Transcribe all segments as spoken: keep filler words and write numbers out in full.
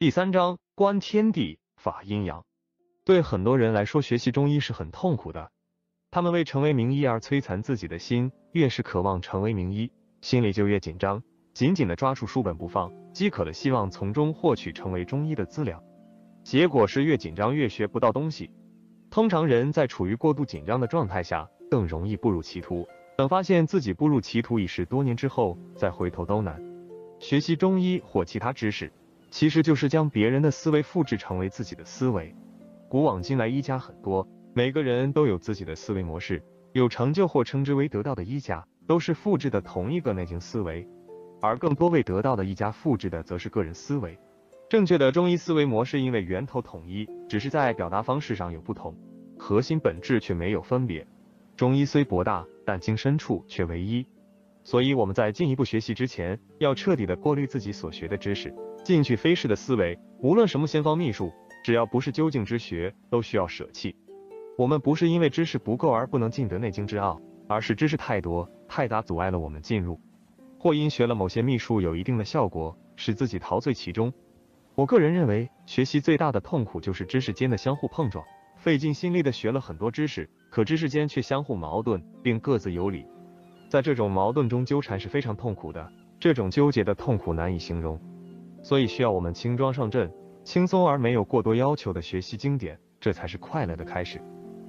第三章观天地，法阴阳。对很多人来说，学习中医是很痛苦的。他们为成为名医而摧残自己的心，越是渴望成为名医，心里就越紧张，紧紧地抓住书本不放，饥渴的希望从中获取成为中医的资料。结果是越紧张越学不到东西。通常人在处于过度紧张的状态下，更容易步入歧途。等发现自己步入歧途已是多年之后，再回头都难。学习中医或其他知识，其实就是将别人的思维复制成为自己的思维。古往今来医家很多，每个人都有自己的思维模式，有成就或称之为得道的医家，都是复制的同一个内经思维，而更多未得道的医家复制的则是个人思维。正确的中医思维模式因为源头统一，只是在表达方式上有不同，核心本质却没有分别。中医虽博大，但经深处却为一。所以我们在进一步学习之前，要彻底的过滤自己所学的知识，进去非是的思维。无论什么先方秘术，只要不是究竟之学，都需要舍弃。我们不是因为知识不够而不能尽得内经之奥，而是知识太多太杂，阻碍了我们进入，或因学了某些秘术有一定的效果，使自己陶醉其中。我个人认为，学习最大的痛苦就是知识间的相互碰撞，费尽心力的学了很多知识，可知识间却相互矛盾，并各自有理。在这种矛盾中纠缠是非常痛苦的，这种纠结的痛苦难以形容，所以需要我们轻装上阵，轻松而没有过多要求的学习经典，这才是快乐的开始。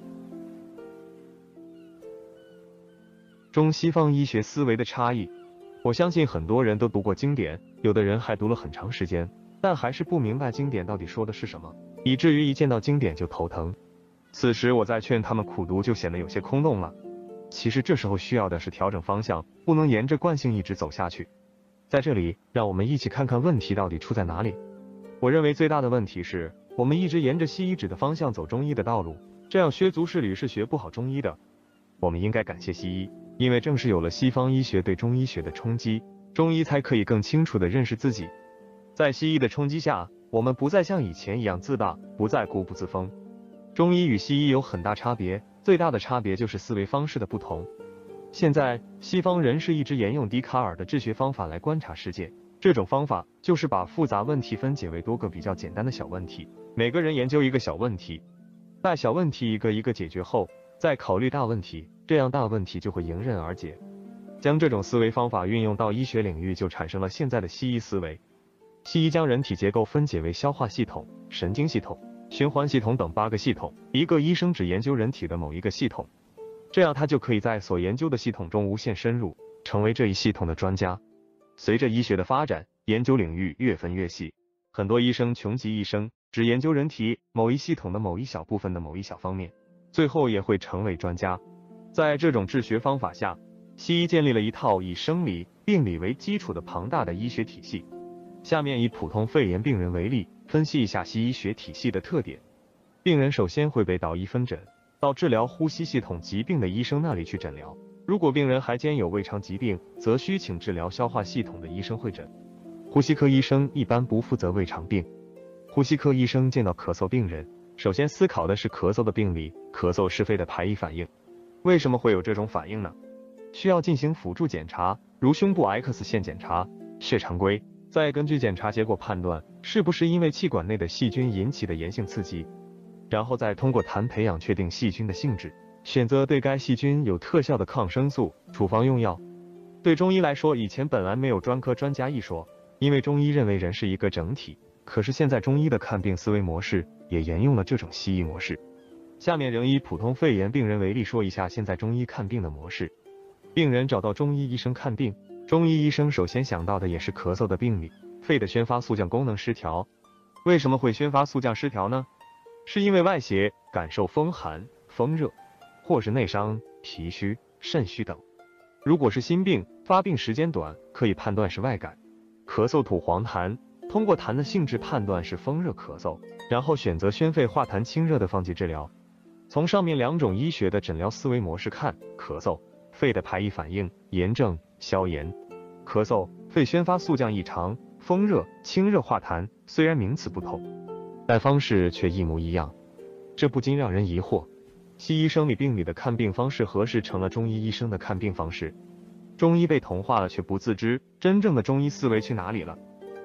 中西方医学思维的差异，我相信很多人都读过经典，有的人还读了很长时间，但还是不明白经典到底说的是什么，以至于一见到经典就头疼。此时我再劝他们苦读就显得有些空洞了。其实这时候需要的是调整方向，不能沿着惯性一直走下去。在这里，让我们一起看看问题到底出在哪里。我认为最大的问题是，我们一直沿着西医指的方向走中医的道路，这样削足适履是学不好中医的。我们应该感谢西医，因为正是有了西方医学对中医学的冲击，中医才可以更清楚地认识自己。在西医的冲击下，我们不再像以前一样自大，不再固步自封。中医与西医有很大差别，最大的差别就是思维方式的不同。现在西方人士一直沿用笛卡尔的治学方法来观察世界，这种方法就是把复杂问题分解为多个比较简单的小问题，每个人研究一个小问题，待小问题一个一个解决后，再考虑大问题，这样大问题就会迎刃而解。将这种思维方法运用到医学领域，就产生了现在的西医思维。西医将人体结构分解为消化系统、神经系统、循环系统等八个系统，一个医生只研究人体的某一个系统，这样他就可以在所研究的系统中无限深入，成为这一系统的专家。随着医学的发展，研究领域越分越细，很多医生穷极一生，只研究人体某一系统的某一小部分的某一小方面，最后也会成为专家。在这种治学方法下，西医建立了一套以生理、病理为基础的庞大的医学体系。下面以普通肺炎病人为例，分析一下西医学体系的特点。病人首先会被导医分诊，到治疗呼吸系统疾病的医生那里去诊疗。如果病人还兼有胃肠疾病，则需请治疗消化系统的医生会诊。呼吸科医生一般不负责胃肠病。呼吸科医生见到咳嗽病人，首先思考的是咳嗽的病理，咳嗽是肺的排异反应。为什么会有这种反应呢？需要进行辅助检查，如胸部 X 线检查、血常规，再根据检查结果判断是不是因为气管内的细菌引起的炎性刺激，然后再通过痰培养确定细菌的性质，选择对该细菌有特效的抗生素，处方用药。对中医来说，以前本来没有专科专家一说，因为中医认为人是一个整体，可是现在中医的看病思维模式也沿用了这种西医模式。下面仍以普通肺炎病人为例，说一下现在中医看病的模式。病人找到中医医生看病，中医医生首先想到的也是咳嗽的病理，肺的宣发速降功能失调。为什么会宣发速降失调呢？是因为外邪感受风寒、风热，或是内伤、脾虚、肾虚等。如果是心病，发病时间短，可以判断是外感，咳嗽吐黄痰，通过痰的性质判断是风热咳嗽，然后选择宣肺化痰清热的方剂治疗。从上面两种医学的诊疗思维模式看，咳嗽肺的排异反应，炎症消炎；咳嗽肺宣发速降异常，风热清热化痰。虽然名词不同，但方式却一模一样，这不禁让人疑惑，西医生理病理的看病方式何时成了中医医生的看病方式？中医被同化了却不自知，真正的中医思维去哪里了？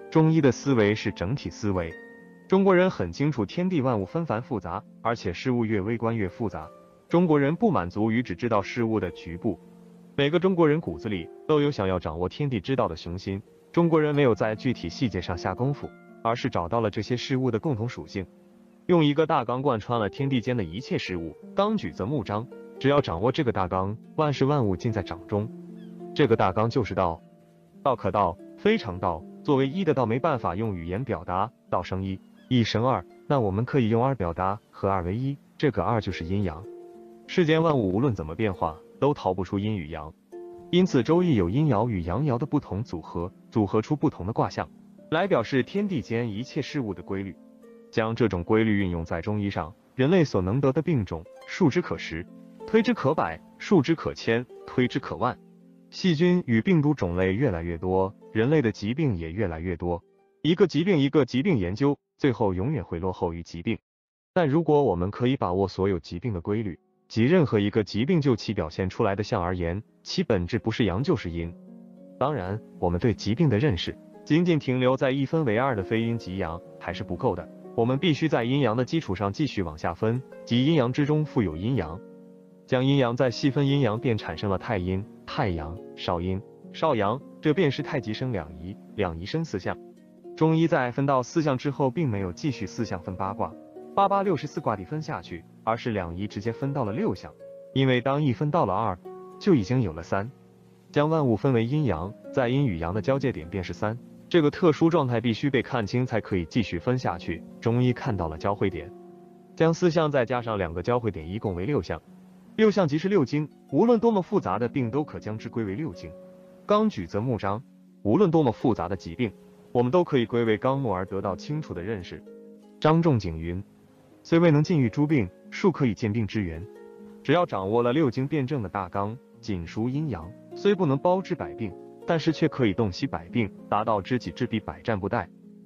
中医的思维是整体思维。中国人很清楚天地万物纷繁复杂，而且事物越微观越复杂。中国人不满足于只知道事物的局部，每个中国人骨子里都有想要掌握天地之道的雄心。中国人没有在具体细节上下功夫，而是找到了这些事物的共同属性，用一个大纲贯穿了天地间的一切事物。纲举则木张，只要掌握这个大纲，万事万物尽在掌中。这个大纲就是道。道可道，非常道。作为一的道没办法用语言表达，道生一，一生二，那我们可以用二表达，合二为一，这个二就是阴阳。世间万物无论怎么变化，都逃不出阴与阳。因此周易有阴爻与阳爻的不同组合，组合出不同的卦象，来表示天地间一切事物的规律。将这种规律运用在中医上，人类所能得的病种，数之可十，推之可百，数之可千，推之可万。细菌与病毒种类越来越多，人类的疾病也越来越多。一个疾病一个疾病研究，最后永远会落后于疾病。但如果我们可以把握所有疾病的规律，即任何一个疾病就其表现出来的象而言，其本质不是阳就是阴。当然，我们对疾病的认识仅仅停留在一分为二的非阴即阳还是不够的，我们必须在阴阳的基础上继续往下分，即阴阳之中附有阴阳。将阴阳再细分阴阳，便产生了太阴、太阳、少阴、少阳，这便是太极生两仪，两仪生四象。中医在分到四象之后，并没有继续四象分八卦，八八六十四卦地分下去，而是两仪直接分到了六象。因为当一分到了二，就已经有了三。将万物分为阴阳，在阴与阳的交界点便是三。这个特殊状态必须被看清，才可以继续分下去。中医看到了交汇点，将四象再加上两个交汇点，一共为六象。六象即是六经，无论多么复杂的病都可将之归为六经。纲举则木张，无论多么复杂的疾病，我们都可以归为纲目而得到清楚的认识。张仲景云：虽未能尽喻诸病，庶可以见病之源。只要掌握了六经辩证的大纲，紧熟阴阳，虽不能包治百病，但是却可以洞悉百病，达到知己知彼，百战不殆。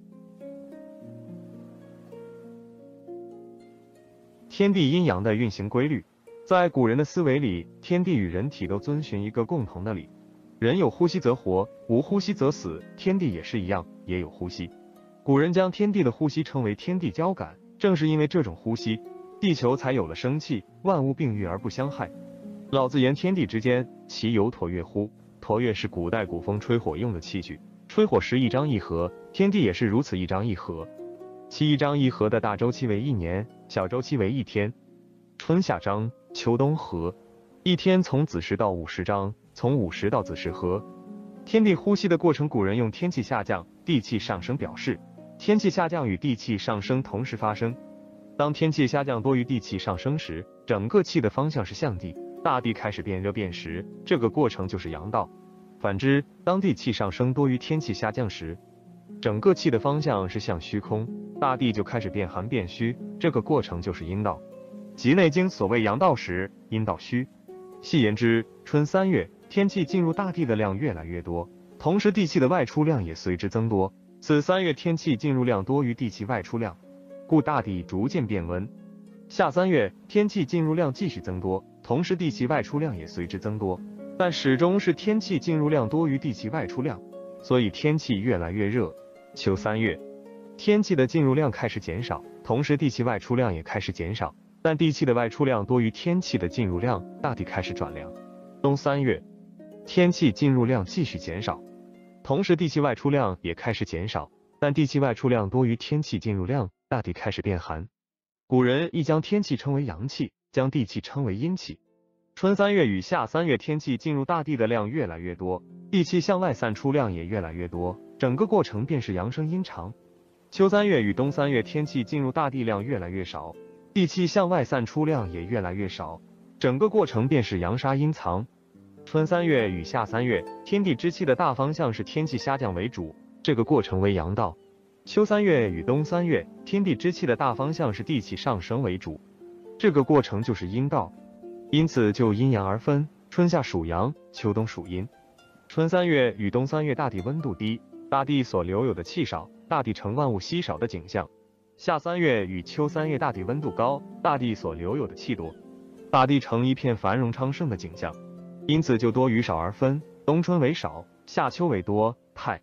天地阴阳的运行规律，在古人的思维里，天地与人体都遵循一个共同的理：人有呼吸则活，无呼吸则死。天地也是一样，也有呼吸。古人将天地的呼吸称为天地交感，正是因为这种呼吸，地球才有了生气，万物并育而不相害。老子言天地之间，其有橐越乎？橐越是古代古风吹火用的器具，吹火时一张一合，天地也是如此一张一合。其一张一合的大周期为一年，小周期为一天。春夏张，秋冬合，一天从子时到午时张，从午时到子时合。天地呼吸的过程，古人用天气下降、地气上升表示。天气下降与地气上升同时发生。当天气下降多于地气上升时，整个气的方向是向地，大地开始变热变实，这个过程就是阳道。反之，当地气上升多于天气下降时，整个气的方向是向虚空，大地就开始变寒变虚，这个过程就是阴道。即内经所谓阳道实，阴道虚。细言之，春三月，天气进入大地的量越来越多，同时地气的外出量也随之增多。此三月天气进入量多于地气外出量，故大地逐渐变温。夏三月，天气进入量继续增多，同时地气外出量也随之增多，但始终是天气进入量多于地气外出量，所以天气越来越热。秋三月，天气的进入量开始减少，同时地气外出量也开始减少，但地气的外出量多于天气的进入量，大地开始转凉。冬三月，天气进入量继续减少，同时地气外出量也开始减少，但地气外出量多于天气进入量，大地开始变寒。古人亦将天气称为阳气，将地气称为阴气。春三月与夏三月天气进入大地的量越来越多，地气向外散出量也越来越多，整个过程便是阳生阴长。秋三月与冬三月天气进入大地量越来越少，地气向外散出量也越来越少，整个过程便是阳杀阴藏。春三月与夏三月，天地之气的大方向是天气下降为主，这个过程为阳道。秋三月与冬三月，天地之气的大方向是地气上升为主，这个过程就是阴道。因此就阴阳而分，春夏属阳，秋冬属阴。春三月与冬三月大地温度低，大地所留有的气少，大地成万物稀少的景象。夏三月与秋三月大地温度高，大地所留有的气多，大地成一片繁荣昌盛的景象。因此就多与少而分，冬春为少，夏秋为多，太。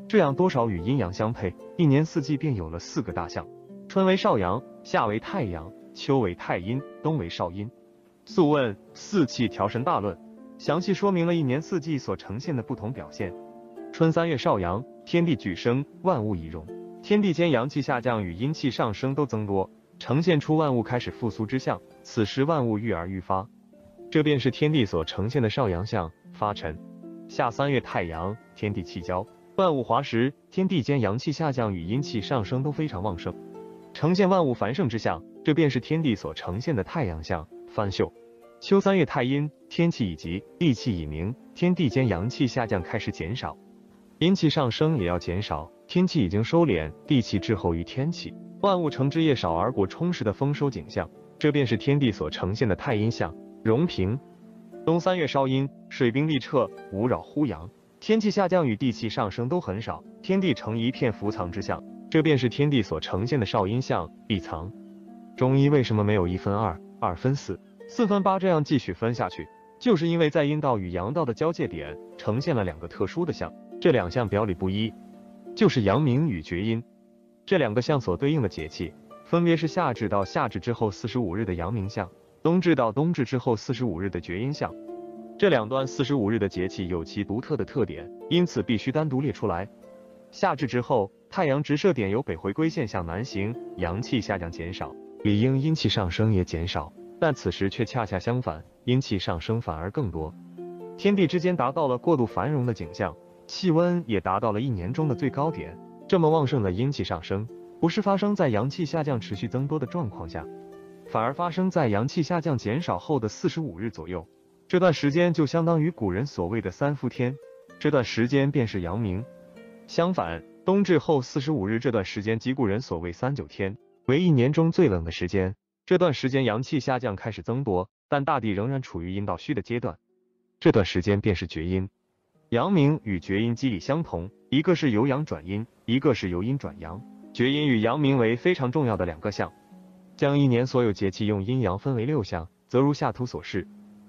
这样多少与阴阳相配，一年四季便有了四个大象：春为少阳，夏为太阳，秋为太阴，冬为少阴。素问《四气调神大论》详细说明了一年四季所呈现的不同表现。春三月少阳，天地俱生，万物以荣。天地间阳气下降与阴气上升都增多，呈现出万物开始复苏之象。此时万物愈而愈发，这便是天地所呈现的少阳象发陈。夏三月太阳，天地气交，万物华实，天地间阳气下降与阴气上升都非常旺盛，呈现万物繁盛之象。这便是天地所呈现的太阳象翻秀。秋三月太阴，天气已极，地气已明，天地间阳气下降开始减少，阴气上升也要减少，天气已经收敛，地气滞后于天气，万物成枝叶少而果充实的丰收景象。这便是天地所呈现的太阴象荣平。冬三月少阴，水冰地彻，无扰乎阳，天气下降与地气上升都很少，天地成一片伏藏之象。这便是天地所呈现的少阴象闭藏。中医为什么没有一分二，二分四，四分八这样继续分下去？就是因为在阴道与阳道的交界点呈现了两个特殊的象，这两象表里不一，就是阳明与厥阴。这两个象所对应的节气，分别是夏至到夏至之后四十五日的阳明象，冬至到冬至之后四十五日的厥阴象。这两段四十五日的节气有其独特的特点，因此必须单独列出来。夏至之后，太阳直射点由北回归线向南行，阳气下降减少，理应阴气上升也减少，但此时却恰恰相反，阴气上升反而更多，天地之间达到了过度繁荣的景象，气温也达到了一年中的最高点。这么旺盛的阴气上升，不是发生在阳气下降持续增多的状况下，反而发生在阳气下降减少后的四十五日左右。这段时间就相当于古人所谓的三伏天，这段时间便是阳明。相反，冬至后四十五日这段时间即古人所谓三九天，为一年中最冷的时间。这段时间阳气下降开始增多，但大地仍然处于阴道虚的阶段，这段时间便是厥阴。阳明与厥阴机理相同，一个是由阳转阴，一个是由阴转阳。厥阴与阳明为非常重要的两个象。将一年所有节气用阴阳分为六象，则如下图所示。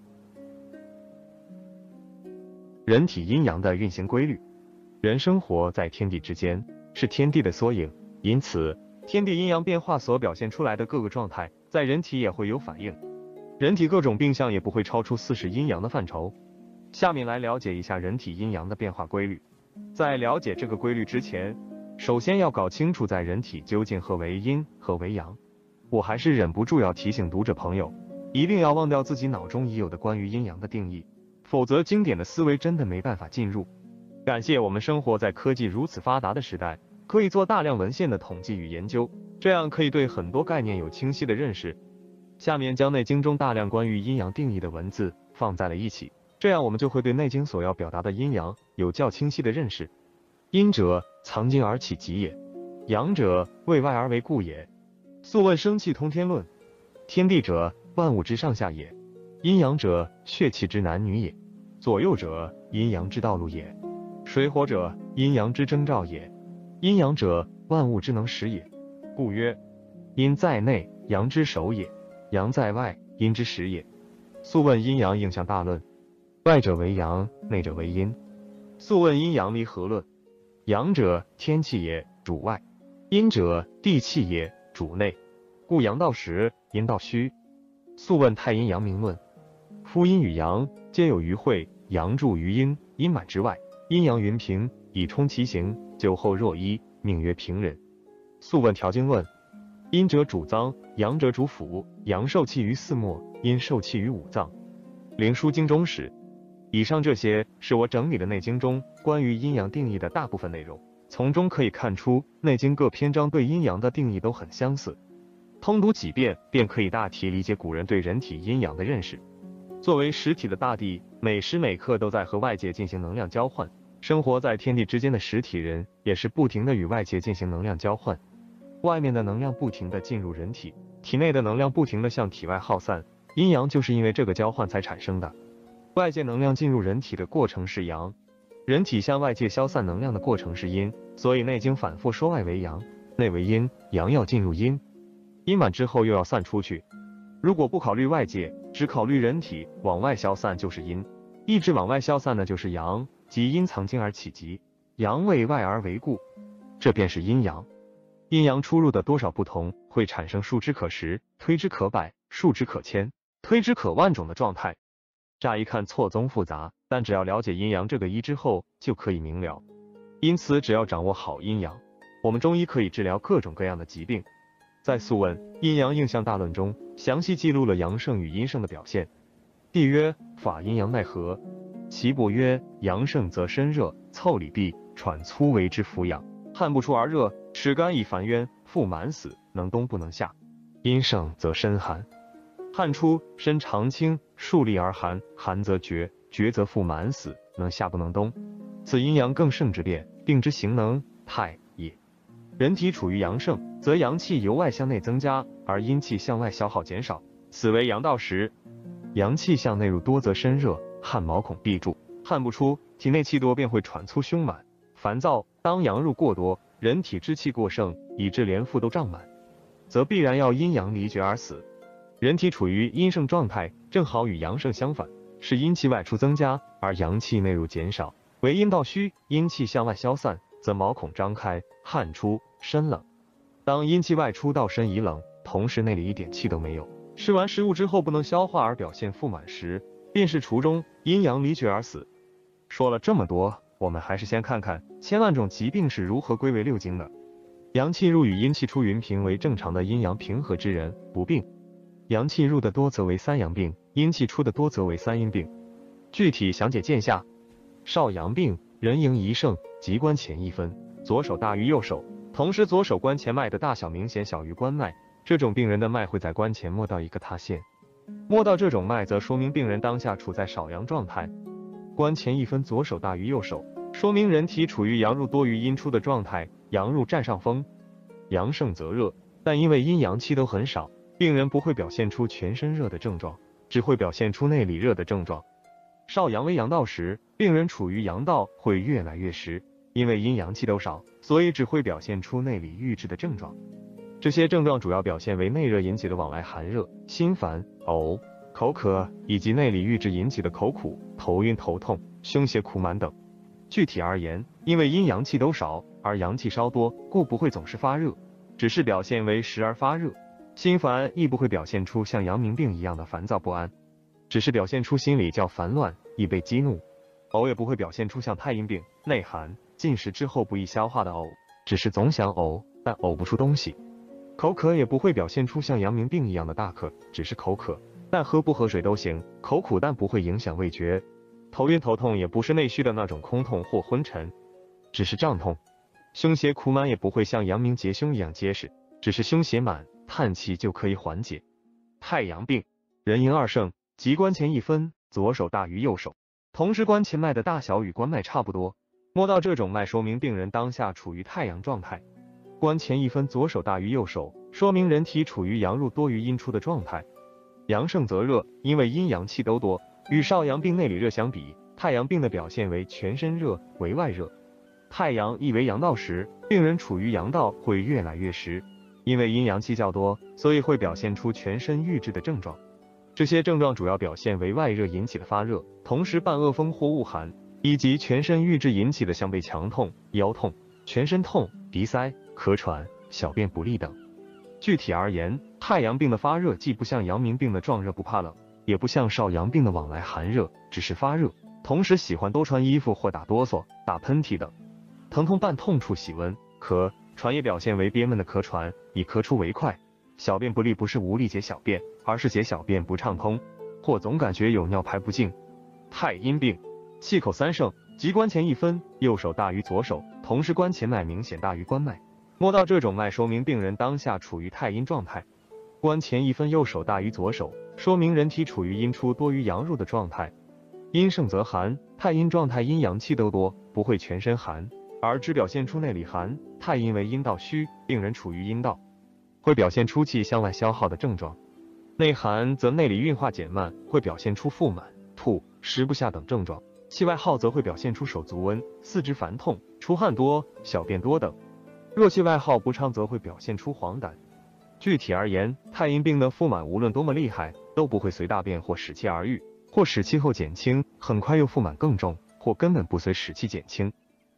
人体阴阳的运行规律。人生活在天地之间，是天地的缩影，因此天地阴阳变化所表现出来的各个状态，在人体也会有反应。人体各种病象也不会超出四时阴阳的范畴。下面来了解一下人体阴阳的变化规律。在了解这个规律之前，首先要搞清楚在人体究竟何为阴，何为阳。我还是忍不住要提醒读者朋友，一定要忘掉自己脑中已有的关于阴阳的定义，否则经典的思维真的没办法进入。感谢我们生活在科技如此发达的时代，可以做大量文献的统计与研究，这样可以对很多概念有清晰的认识。下面将《内经》中大量关于阴阳定义的文字放在了一起，这样我们就会对《内经》所要表达的阴阳有较清晰的认识。阴者，藏精而起极也；阳者，为外而为固也。素问《生气通天论》：天地者，万物之上下也；阴阳者，血气之男女也；左右者，阴阳之道路也；水火者，阴阳之征兆也；阴阳者，万物之能始也。故曰：阴在内，阳之首也；阳在外，阴之始也。素问阴阳应象大论：外者为阳，内者为阴。素问阴阳离合论：阳者，天气也，主外；阴者，地气也，主内。故阳道实，阴道虚。素问太阴阳明论：夫阴与阳，皆有余会，阳注于阴，阴满之外，阴阳匀平，以充其形，久后若一，命曰平人。素问调经论：阴者主脏，阳者主腑，阳受气于四末，阴受气于五脏。灵枢经中史。以上这些是我整理的《内经》中关于阴阳定义的大部分内容，从中可以看出，《内经》各篇章对阴阳的定义都很相似，通读几遍便可以大体理解古人对人体阴阳的认识。作为实体的大地，每时每刻都在和外界进行能量交换，生活在天地之间的实体人也是不停的与外界进行能量交换，外面的能量不停的进入人体，体内的能量不停的向体外耗散，阴阳就是因为这个交换才产生的。外界能量进入人体的过程是阳，人体向外界消散能量的过程是阴，所以《内经》反复说外为阳，内为阴，阳要进入阴，阴满之后又要散出去。如果不考虑外界，只考虑人体往外消散就是阴，一直往外消散的就是阳，即阴藏精而起极。 阳为外而为固，这便是阴阳。阴阳出入的多少不同，会产生数之可十、推之可百、数之可千、推之可万种的状态。乍一看错综复杂，但只要了解阴阳这个一之后，就可以明了。因此，只要掌握好阴阳，我们中医可以治疗各种各样的疾病。在《素问·阴阳应象大论》中，详细记录了阳盛与阴盛的表现。帝曰：法阴阳奈何？岐伯曰：阳盛则身热，腠理闭，喘粗为之扶阳，汗不出而热，齿干以烦冤，腹满死，能冬不能夏。阴盛则身寒，汗出，身常清，数立而寒，寒则绝，绝则腹满死，能夏不能冬。此阴阳更盛之变，病之行能太也。人体处于阳盛，则阳气由外向内增加，而阴气向外消耗减少，此为阳道时。阳气向内入多，则身热，汗毛孔闭住，汗不出，体内气多，便会喘粗胸满、烦躁。当阳入过多，人体之气过盛，以致连腹都胀满，则必然要阴阳离绝而死。人体处于阴盛状态，正好与阳盛相反，是阴气外出增加，而阳气内入减少，为阴道虚。阴气向外消散，则毛孔张开，汗出，身冷。当阴气外出到身已冷，同时内里一点气都没有，吃完食物之后不能消化而表现腹满时，便是厨中阴阳离绝而死。说了这么多，我们还是先看看千万种疾病是如何归为六经的。阳气入与阴气出云平为正常的阴阳平和之人不病，阳气入的多则为三阳病，阴气出的多则为三阴病。具体详解见下。少阳病，人迎一盛，即关前一分，左手大于右手，同时左手关前脉的大小明显小于关脉，这种病人的脉会在关前摸到一个塌陷，摸到这种脉则说明病人当下处在少阳状态。关前一分，左手大于右手，说明人体处于阳入多于阴出的状态，阳入占上风。阳盛则热，但因为阴阳气都很少，病人不会表现出全身热的症状，只会表现出内里热的症状。少阳为阳道时，病人处于阳道会越来越实，因为阴阳气都少，所以只会表现出内里郁滞的症状。这些症状主要表现为内热引起的往来寒热、心烦、呕、口渴，以及内里郁滞引起的口苦、头晕、头痛、胸胁苦满等。具体而言，因为阴阳气都少，而阳气稍多，故不会总是发热，只是表现为时而发热。心烦亦不会表现出像阳明病一样的烦躁不安，只是表现出心里较烦乱，易被激怒。呕也不会表现出像太阴病、内寒、进食之后不易消化的呕，只是总想呕，但呕不出东西。口渴也不会表现出像阳明病一样的大渴，只是口渴，但喝不喝水都行，口苦但不会影响味觉。头晕头痛也不是内虚的那种空痛或昏沉，只是胀痛。胸胁苦满也不会像阳明结胸一样结实，只是胸胁满，叹气就可以缓解。太阳病，人迎二盛，即关前一分，左手大于右手，同时关前脉的大小与关脉差不多，摸到这种脉说明病人当下处于太阳状态。关前一分，左手大于右手，说明人体处于阳入多于阴出的状态。阳盛则热，因为阴阳气都多，与少阳病内里热相比，太阳病的表现为全身热，为外热。太阳亦为阳道时，病人处于阳道会越来越实，因为阴阳气较多，所以会表现出全身郁滞的症状。这些症状主要表现为外热引起的发热，同时伴恶风或恶寒，以及全身郁滞引起的像背强痛、腰痛、全身痛、鼻塞、咳喘、小便不利等。具体而言，太阳病的发热既不像阳明病的壮热不怕冷，也不像少阳病的往来寒热，只是发热，同时喜欢多穿衣服或打哆嗦、打喷嚏等。疼痛伴痛处喜温，咳喘也表现为憋闷的咳喘，以咳出为快。小便不利不是无力解小便，而是解小便不畅通，或总感觉有尿排不尽。太阴病，气口三盛，即关前一分，右手大于左手，同时关前脉明显大于关脉。摸到这种脉说明病人当下处于太阴状态。关前一分，右手大于左手，说明人体处于阴出多于阳入的状态。阴盛则寒，太阴状态阴阳气都多，不会全身寒，而只表现出内里寒。太阴为阴道虚，病人处于阴道，会表现出气向外消耗的症状。内寒则内里运化减慢，会表现出腹满、吐、食不下等症状。气外耗则会表现出手足温、四肢烦痛、出汗多、小便多等。若气外耗不畅，则会表现出黄疸。具体而言，太阴病的腹满无论多么厉害，都不会随大便或使气而愈，或使气后减轻，很快又腹满更重，或根本不随使气减轻。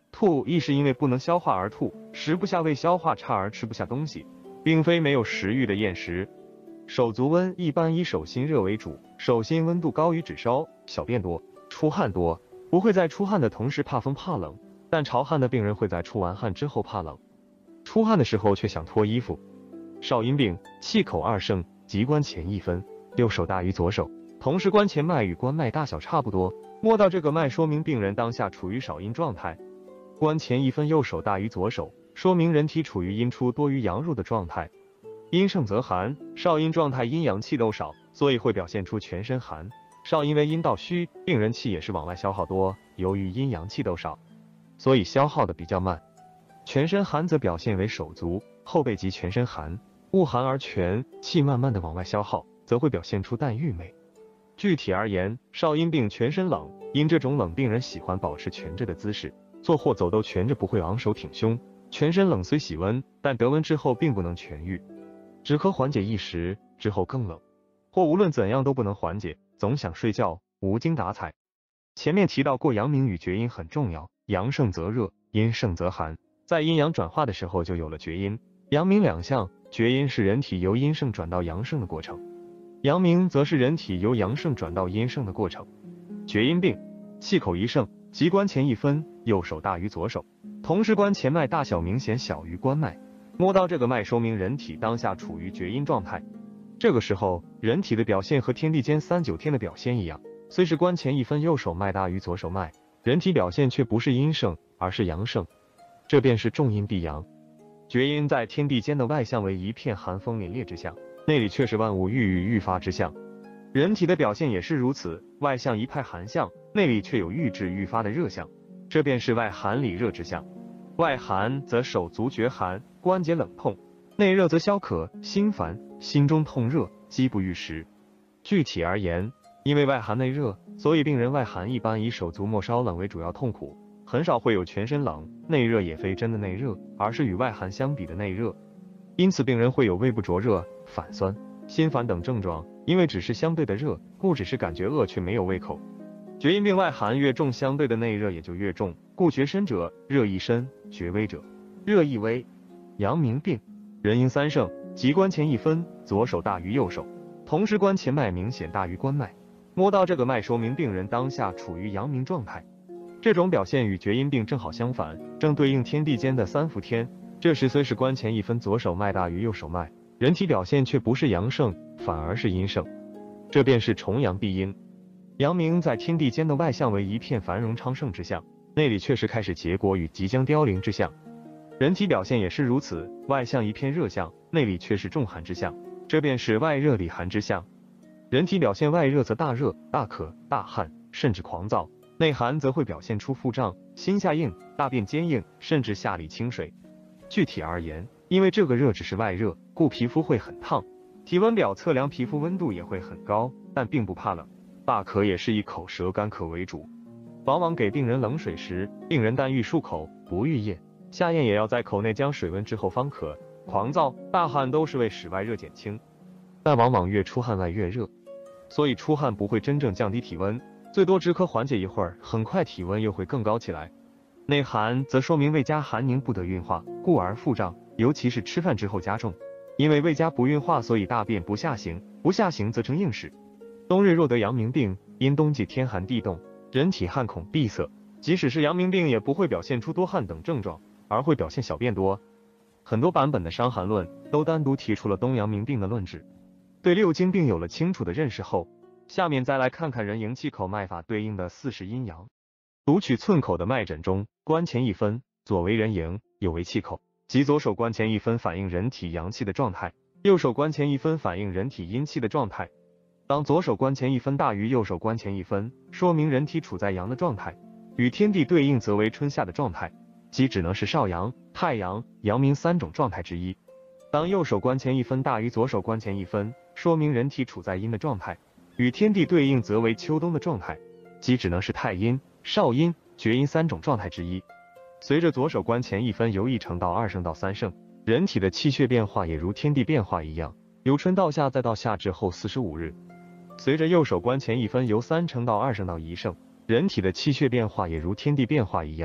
吐亦是因为不能消化而吐，食不下胃，消化差而吃不下东西，并非没有食欲的厌食。手足温一般以手心热为主，手心温度高于指烧，小便多，出汗多，不会在出汗的同时怕风怕冷，但潮汗的病人会在出完汗之后怕冷，出汗的时候却想脱衣服。少阴病，气口二盛，即关前一分，右手大于左手，同时关前脉与关脉大小差不多，摸到这个脉说明病人当下处于少阴状态。关前一分，右手大于左手，说明人体处于阴出多于阳入的状态。阴盛则寒，少阴状态阴阳气都少，所以会表现出全身寒。少阴为阴道虚，病人气也是往外消耗多，由于阴阳气都少，所以消耗的比较慢。全身寒则表现为手足、后背及全身寒，恶寒而全，气慢慢的往外消耗，则会表现出淡郁美。具体而言，少阴病全身冷，因这种冷病人喜欢保持蜷着的姿势，坐或走都蜷着，不会昂首挺胸。全身冷虽喜温，但得温之后并不能痊愈，只可缓解一时，之后更冷，或无论怎样都不能缓解，总想睡觉，无精打采。前面提到过阳明与厥阴很重要，阳盛则热，阴盛则寒，在阴阳转化的时候就有了厥阴、阳明两项。厥阴是人体由阴盛转到阳盛的过程，阳明则是人体由阳盛转到阴盛的过程。厥阴病，气口一盛，即关前一分，右手大于左手，同时关前脉大小明显小于关脉。摸到这个脉，说明人体当下处于厥阴状态。这个时候，人体的表现和天地间三九天的表现一样，虽是关前一分，右手脉大于左手脉，人体表现却不是阴盛，而是阳盛，这便是重阴闭阳。厥阴在天地间的外象为一片寒风凛冽之象，内里却是万物郁郁欲发之象。人体的表现也是如此，外象一派寒象，内里却有郁滞欲发的热象，这便是外寒里热之象。外寒则手足厥寒，关节冷痛；内热则消渴、心烦、心中痛热，饥不欲食。具体而言，因为外寒内热，所以病人外寒一般以手足末稍冷为主要痛苦，很少会有全身冷。内热也非真的内热，而是与外寒相比的内热，因此病人会有胃部灼热、反酸、心烦等症状。因为只是相对的热，故只是感觉饿却没有胃口。厥阴病外寒越重，相对的内热也就越重，故厥深者热亦深，厥微者热亦微。阳明病，人阴三盛，即关前一分，左手大于右手，同时关前脉明显大于关脉。摸到这个脉，说明病人当下处于阳明状态。这种表现与厥阴病正好相反，正对应天地间的三伏天。这时虽是关前一分，左手脉大于右手脉，人体表现却不是阳盛，反而是阴盛，这便是重阳闭阴。阳明在天地间的外象为一片繁荣昌盛之象，内里却是开始结果与即将凋零之象。人体表现也是如此，外象一片热象，内里却是重寒之象，这便是外热里寒之象。人体表现外热则大热、大渴、大汗，甚至狂躁；内寒则会表现出腹胀、心下硬、大便坚硬，甚至下里清水。具体而言，因为这个热只是外热，故皮肤会很烫，体温表测量皮肤温度也会很高，但并不怕冷。大渴也是以口舌干渴为主，往往给病人冷水时，病人但欲漱口，不欲咽，下咽也要在口内将水温之后方可。狂躁、大汗都是为使外热减轻，但往往越出汗外越热，所以出汗不会真正降低体温，最多只可缓解一会儿，很快体温又会更高起来。内寒则说明胃家寒凝不得运化，故而腹胀，尤其是吃饭之后加重。因为胃家不运化，所以大便不下行，不下行则成硬屎。冬日若得阳明病，因冬季天寒地冻，人体汗孔闭塞，即使是阳明病也不会表现出多汗等症状，而会表现小便多。很多版本的《伤寒论》都单独提出了冬阳明病的论治。对六经病有了清楚的认识后，下面再来看看人迎气口脉法对应的四时阴阳。读取寸口的脉诊中，关前一分，左为人迎，右为气口，即左手关前一分反映人体阳气的状态，右手关前一分反映人体阴气的状态。当左手关前一分大于右手关前一分，说明人体处在阳的状态，与天地对应则为春夏的状态，即只能是少阳、太阳、阳明三种状态之一。当右手关前一分大于左手关前一分，说明人体处在阴的状态，与天地对应则为秋冬的状态，即只能是太阴、少阴、厥阴三种状态之一。随着左手关前一分由一盛到二盛到三盛，人体的气血变化也如天地变化一样，由春到夏再到夏至后四十五日。随着右手关前一分由三盛到二盛到一盛，人体的气血变化也如天地变化一样，由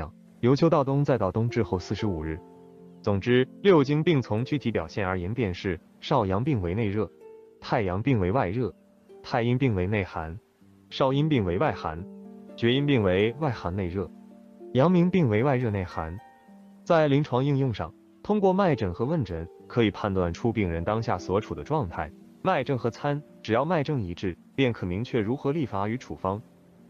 由秋到冬再到冬至后四十五日。总之，六经病从具体表现而言，便是少阳病为内热，太阳病为外热，太阴病为内寒，少阴病为外寒，厥阴病为外寒内热，阳明病为外热内寒。在临床应用上，通过脉诊和问诊可以判断出病人当下所处的状态，脉症和参，只要脉症一致，便可明确如何立法与处方。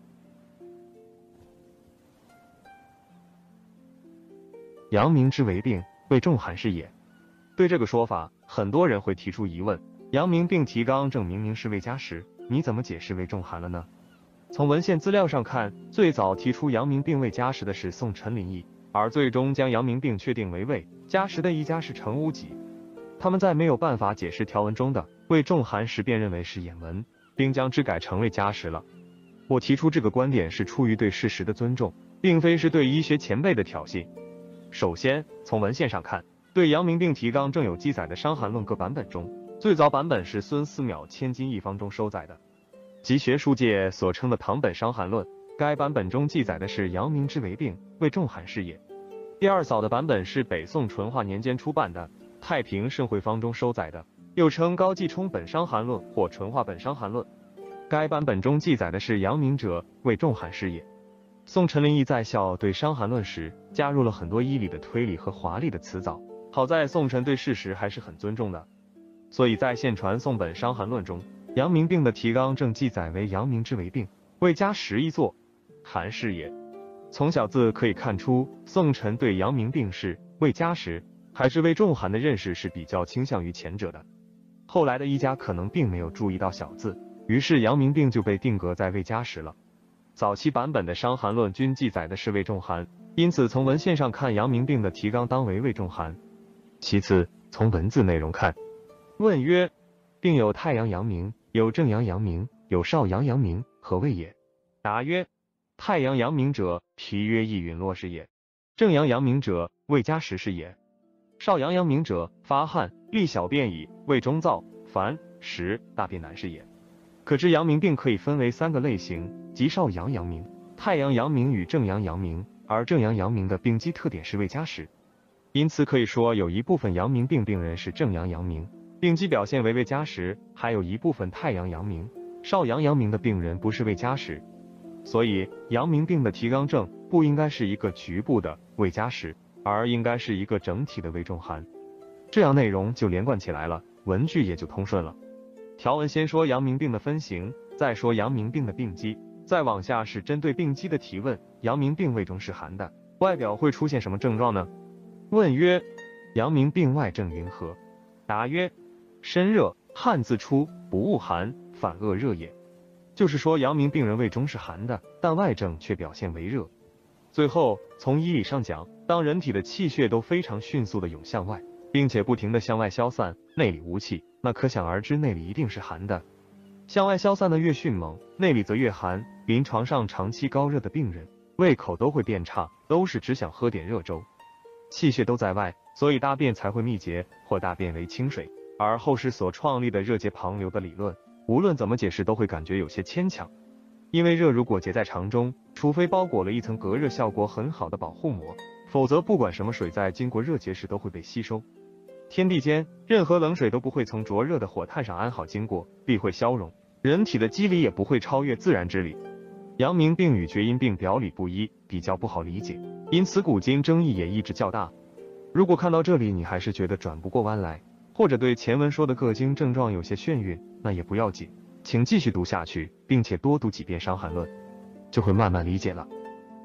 阳明之为病，谓重寒是也。对这个说法，很多人会提出疑问：阳明病提纲证明明是未加时，你怎么解释为重寒了呢？从文献资料上看，最早提出阳明病未加时的是宋陈林义，而最终将阳明病确定为未加时的一家是程无己。他们在没有办法解释条文中的未重寒时，便认为是眼文，并将之改成未加时了。我提出这个观点是出于对事实的尊重，并非是对医学前辈的挑衅。首先，从文献上看，对阳明病提纲正有记载的《伤寒论》各版本中，最早版本是孙思邈《千金一方》中收载的，即学术界所称的唐本《伤寒论》。该版本中记载的是阳明之为病，谓重寒是也。第二早的版本是北宋淳化年间出版的《太平盛会方》中收载的，又称高继冲本《伤寒论》或淳化本《伤寒论》。该版本中记载的是阳明者，谓重寒是也。宋陈林义在校对《伤寒论》时，加入了很多医理的推理和华丽的辞藻。好在宋陈对事实还是很尊重的，所以在现传宋本《伤寒论》中，阳明病的提纲正记载为阳明之为病，未加时一作，寒是也。从小字可以看出，宋陈对阳明病是未加时还是未重寒的认识是比较倾向于前者的。后来的医家可能并没有注意到小字，于是阳明病就被定格在未加时了。早期版本的《伤寒论》均记载的是未重寒，因此从文献上看，阳明病的提纲当为未重寒。其次，从文字内容看，问曰：病有太阳阳明，有正阳阳明，有少阳阳明，何谓也？答曰：太阳阳明者，脾约亦陨落是也；正阳阳明者，未加时是也；少阳阳明者，发汗，利小便矣，胃中燥，烦，食，大便难是也。可知阳明病可以分为三个类型，即少阳阳明、太阳阳明与正阳阳明，而正阳阳明的病机特点是未加时。因此可以说，有一部分阳明病病人是正阳阳明，病机表现为未加时；还有一部分太阳阳明、少阳阳明的病人不是未加时。所以，阳明病的提纲证不应该是一个局部的未加时，而应该是一个整体的未重寒，这样内容就连贯起来了，文句也就通顺了。条文先说阳明病的分型，再说阳明病的病机，再往下是针对病机的提问。阳明病胃中是寒的，外表会出现什么症状呢？问曰：阳明病外症云何？答曰：身热，汗自出，不恶寒，反恶热也。就是说阳明病人胃中是寒的，但外症却表现为热。最后从医理上讲，当人体的气血都非常迅速的涌向外，并且不停的向外消散，内里无气，那可想而知内里一定是寒的。向外消散的越迅猛，内里则越寒。临床上长期高热的病人，胃口都会变差，都是只想喝点热粥。气血都在外，所以大便才会秘结，或大便为清水。而后世所创立的热结旁流的理论，无论怎么解释都会感觉有些牵强。因为热如果结在肠中，除非包裹了一层隔热效果很好的保护膜，否则不管什么水在经过热结时都会被吸收。天地间任何冷水都不会从灼热的火炭上安好经过，必会消融。人体的机理也不会超越自然之理。阳明病与厥阴病表里不一，比较不好理解，因此古今争议也一直较大。如果看到这里你还是觉得转不过弯来，或者对前文说的各经症状有些眩晕，那也不要紧，请继续读下去，并且多读几遍《伤寒论》，就会慢慢理解了。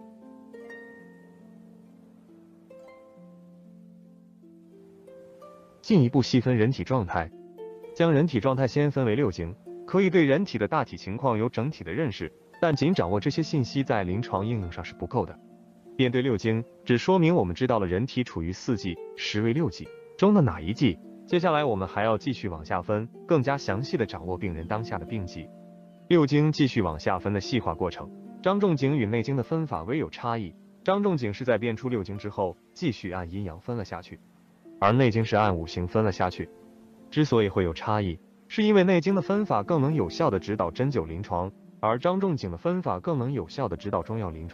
进一步细分人体状态，将人体状态先分为六经，可以对人体的大体情况有整体的认识，但仅掌握这些信息在临床应用上是不够的。面对六经，只说明我们知道了人体处于四季，实为六季中的哪一季。接下来我们还要继续往下分，更加详细的掌握病人当下的病机。六经继续往下分的细化过程，张仲景与内经的分法微有差异。张仲景是在编出六经之后，继续按阴阳分了下去，而内经是按五行分了下去。之所以会有差异，是因为内经的分法更能有效的指导针灸临床，而张仲景的分法更能有效的指导中药临床。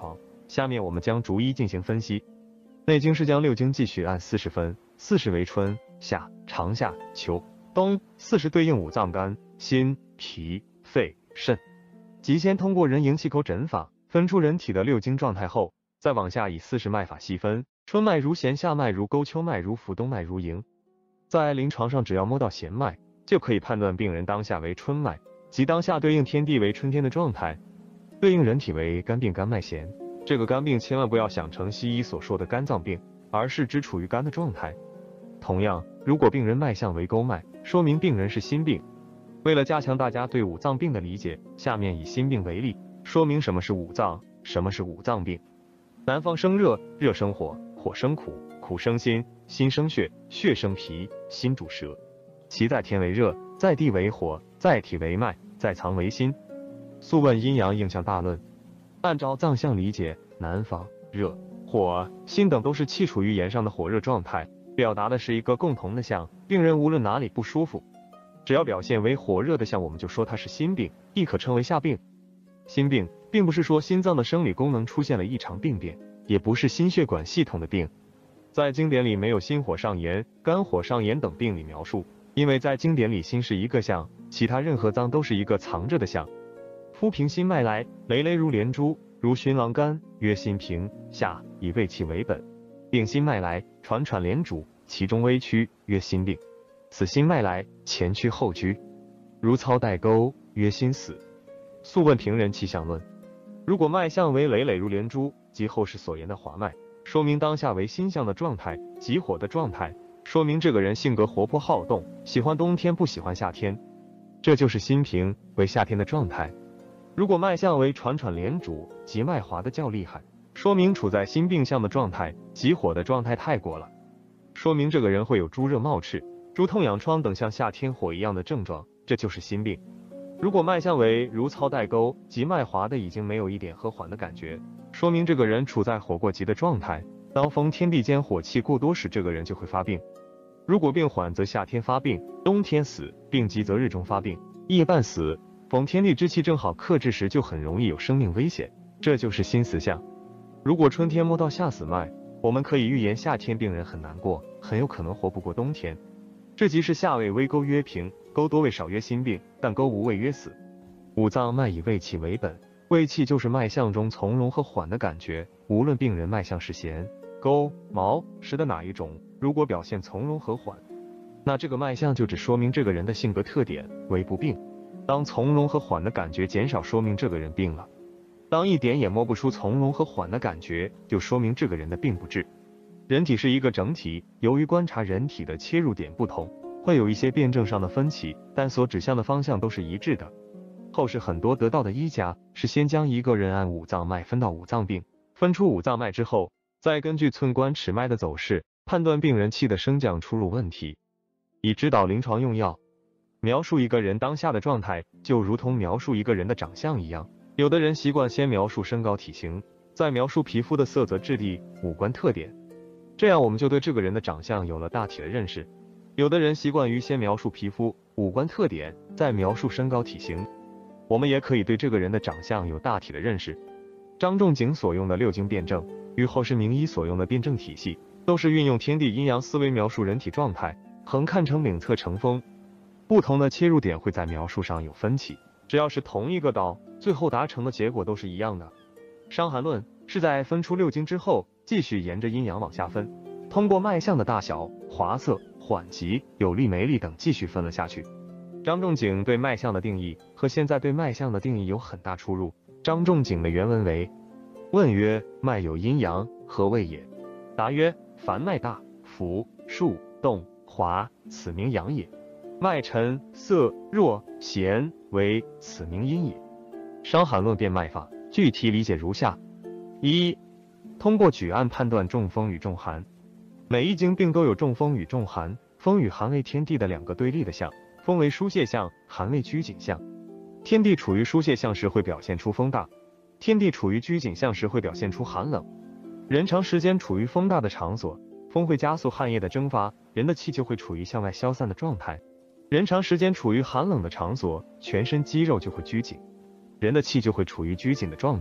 下面我们将逐一进行分析。内经是将六经继续按四时分，四时为春夏、长夏、秋、冬，四时对应五脏肝、心、脾、肺、肾。即先通过人迎气口诊法分出人体的六经状态后，再往下以四时脉法细分，春脉如弦，夏脉如钩，秋脉如浮，冬脉如迎。在临床上，只要摸到弦脉，就可以判断病人当下为春脉，即当下对应天地为春天的状态，对应人体为肝病肝脉弦。这个肝病千万不要想成西医所说的肝脏病，而是指处于肝的状态。同样，如果病人脉象为沟脉，说明病人是心病。为了加强大家对五脏病的理解，下面以心病为例，说明什么是五脏，什么是五脏病。南方生热，热生火，火生苦，苦生心，心生血，血生脾，心主舌。其在天为热，在地为火，在体为脉，在藏为心。素问阴阳应象大论。按照脏象理解，南方、热、火、心等都是气处于炎上的火热状态，表达的是一个共同的象。病人无论哪里不舒服，只要表现为火热的象，我们就说它是心病，亦可称为夏病。心病并不是说心脏的生理功能出现了异常病变，也不是心血管系统的病。在经典里没有心火上炎、肝火上炎等病理描述，因为在经典里心是一个象，其他任何脏都是一个藏着的象。夫平心脉来，累累如连珠，如寻狼肝，曰心平。夏以胃气为本，病心脉来，喘喘连主，其中微曲，曰心病。此心脉来，前屈后屈，如操带钩，曰心死。素问平人气象论。如果脉象为累累如连珠，即后世所言的滑脉，说明当下为心象的状态，急火的状态，说明这个人性格活泼好动，喜欢冬天不喜欢夏天，这就是心平，为夏天的状态。如果脉象为喘喘连主，即脉滑的较厉害，说明处在心病象的状态，急火的状态太过了，说明这个人会有诸热冒赤、诸痛痒疮等像夏天火一样的症状，这就是心病。如果脉象为如操带钩，即脉滑的已经没有一点和缓的感觉，说明这个人处在火过急的状态，当逢天地间火气过多时，这个人就会发病。如果病缓则夏天发病，冬天死，病急则日中发病，夜半死，逢天地之气正好克制时，就很容易有生命危险，这就是心死象。如果春天摸到夏死脉，我们可以预言夏天病人很难过，很有可能活不过冬天。这即是夏位微沟曰平，沟多位少曰心病，但沟无位曰死。五脏脉以胃气为本，胃气就是脉象中从容和缓的感觉，无论病人脉象是弦、沟、毛、实的哪一种，如果表现从容和缓，那这个脉象就只说明这个人的性格特点为不病。当从容和缓的感觉减少，说明这个人病了。当一点也摸不出从容和缓的感觉，就说明这个人的病不治。人体是一个整体，由于观察人体的切入点不同，会有一些辩证上的分歧，但所指向的方向都是一致的。后世很多得道的医家是先将一个人按五脏脉分到五脏病，分出五脏脉之后，再根据寸关尺脉的走势，判断病人气的升降出入问题，以指导临床用药。描述一个人当下的状态，就如同描述一个人的长相一样，有的人习惯先描述身高体型，再描述皮肤的色泽质地、五官特点，这样我们就对这个人的长相有了大体的认识。有的人习惯于先描述皮肤、五官特点，再描述身高体型，我们也可以对这个人的长相有大体的认识。张仲景所用的六经辩证，与后世名医所用的辩证体系，都是运用天地阴阳思维描述人体状态，横看成岭侧成峰。不同的切入点会在描述上有分歧，只要是同一个道，最后达成的结果都是一样的。伤寒论是在分出六经之后，继续沿着阴阳往下分，通过脉象的大小、滑涩、缓急、有力没力等继续分了下去。张仲景对脉象的定义和现在对脉象的定义有很大出入。张仲景的原文为：问曰：脉有阴阳，何谓也？答曰：凡脉大、浮、数、动、滑，此名阳也。脉沉、涩、弱、弦为，此名阴也。伤寒论辨脉法，具体理解如下：一、通过举案判断中风与中寒。每一经病都有中风与中寒，风与寒为天地的两个对立的象，风为疏泄象，寒为拘谨象。天地处于疏泄象时会表现出风大，天地处于拘谨象时会表现出寒冷。人长时间处于风大的场所，风会加速汗液的蒸发，人的气就会处于向外消散的状态。人长时间处于寒冷的场所，全身肌肉就会拘紧，人的气就会处于拘谨的状态。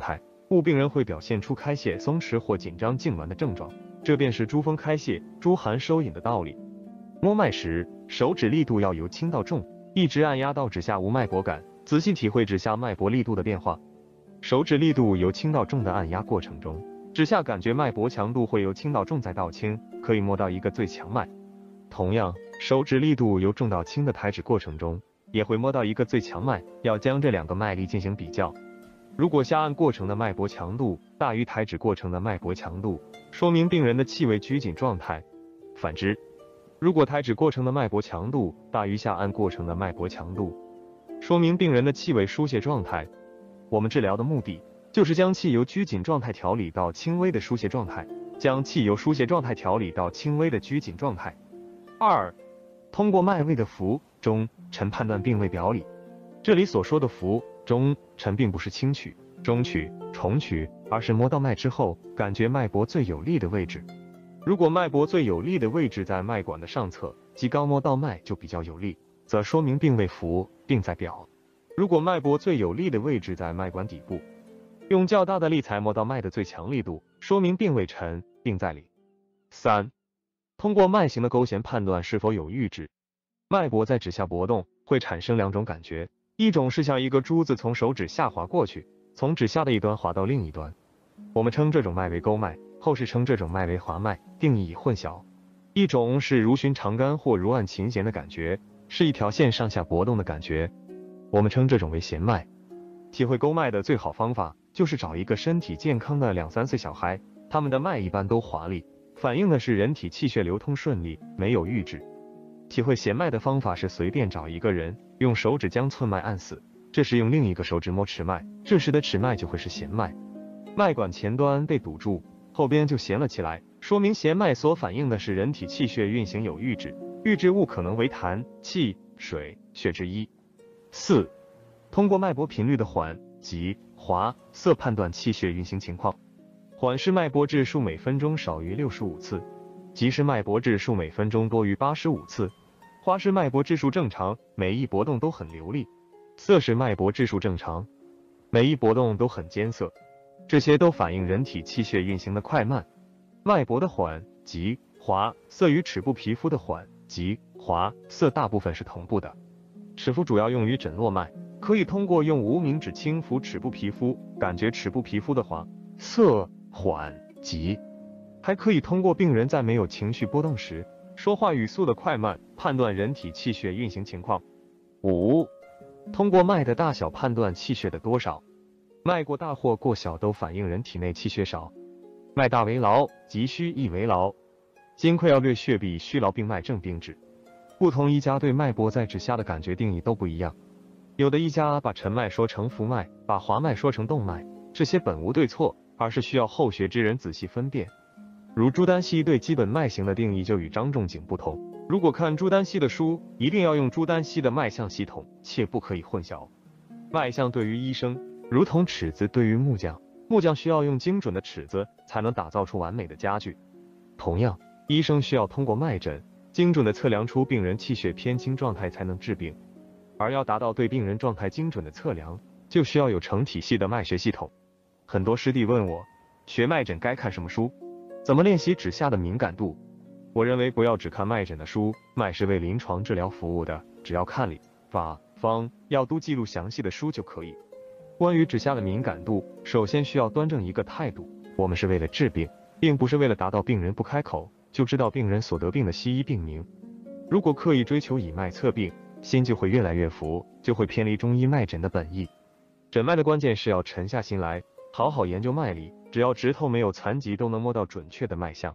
故病人会表现出开泄、松弛或紧张痉挛的症状，这便是诸风开泄、诸寒收引的道理。摸脉时，手指力度要由轻到重，一直按压到指下无脉搏感，仔细体会指下脉搏力度的变化。手指力度由轻到重的按压过程中，指下感觉脉搏强度会由轻到重再到轻，可以摸到一个最强脉。同样，手指力度由重到轻的抬指过程中，也会摸到一个最强脉，要将这两个脉力进行比较。如果下按过程的脉搏强度大于抬指过程的脉搏强度，说明病人的气位拘紧状态。反之，如果抬指过程的脉搏强度大于下按过程的脉搏强度，说明病人的气位疏泄状态。我们治疗的目的就是将气由拘紧状态调理到轻微的疏泄状态，将气由疏泄状态调理到轻微的拘紧状态。二、通过脉位的浮、中、沉判断病位表里。这里所说的浮、中、沉并不是轻取、中取、重取，而是摸到脉之后，感觉脉搏最有力的位置。如果脉搏最有力的位置在脉管的上侧，即刚摸到脉就比较有力，则说明病位浮，并在表。如果脉搏最有力的位置在脉管底部，用较大的力才摸到脉的最强力度，说明病位沉，并在里。三、通过脉形的勾弦判断是否有郁滞。脉搏在指下搏动，会产生两种感觉，一种是像一个珠子从手指下滑过去，从指下的一端滑到另一端，我们称这种脉为勾脉，后世称这种脉为滑脉，定义已混淆。一种是如寻长杆或如按琴弦的感觉，是一条线上下搏动的感觉，我们称这种为弦脉。体会勾脉的最好方法就是找一个身体健康的两三岁小孩，他们的脉一般都华丽，反映的是人体气血流通顺利，没有郁滞。体会弦脉的方法是随便找一个人，用手指将寸脉按死，这时用另一个手指摸尺脉，这时的尺脉就会是弦脉。脉管前端被堵住，后边就弦了起来，说明弦脉所反映的是人体气血运行有郁滞，郁滞物可能为痰、气、水、血之一。四、通过脉搏频率的缓、急、滑、涩判断气血运行情况。缓是脉搏质数每分钟少于六十五次，急是脉搏质数每分钟多于八十五次，滑是脉搏质数正常，每一搏动都很流利，涩是脉搏质数正常，每一搏动都很艰涩，这些都反映人体气血运行的快慢。脉搏的缓、急、滑、涩与尺部皮肤的缓、急、滑、涩大部分是同步的。尺幅主要用于诊络脉，可以通过用无名指轻抚尺部皮肤，感觉尺部皮肤的滑、涩、缓、急。还可以通过病人在没有情绪波动时，说话语速的快慢，判断人体气血运行情况。五、通过脉的大小判断气血的多少。脉过大或过小都反映人体内气血少，脉大为劳，急虚亦为劳。金匮要略血闭虚劳病脉症病治。不同医家对脉搏在指下的感觉定义都不一样，有的医家把沉脉说成浮脉，把滑脉说成动脉，这些本无对错，而是需要后学之人仔细分辨。如朱丹溪对基本脉型的定义就与张仲景不同，如果看朱丹溪的书，一定要用朱丹溪的脉象系统，切不可以混淆。脉象对于医生如同尺子对于木匠，木匠需要用精准的尺子才能打造出完美的家具。同样，医生需要通过脉诊精准地测量出病人气血偏轻状态才能治病，而要达到对病人状态精准的测量，就需要有成体系的脉学系统。很多师弟问我，学脉诊该看什么书？怎么练习指下的敏感度？我认为不要只看脉诊的书，脉是为临床治疗服务的，只要看理、法、方、药都记录详细的书就可以。关于指下的敏感度，首先需要端正一个态度，我们是为了治病，并不是为了达到病人不开口就知道病人所得病的西医病名。如果刻意追求以脉测病，心就会越来越浮，就会偏离中医脉诊的本意。诊脉的关键是要沉下心来，好好研究脉理，只要指头没有残疾都能摸到准确的脉象。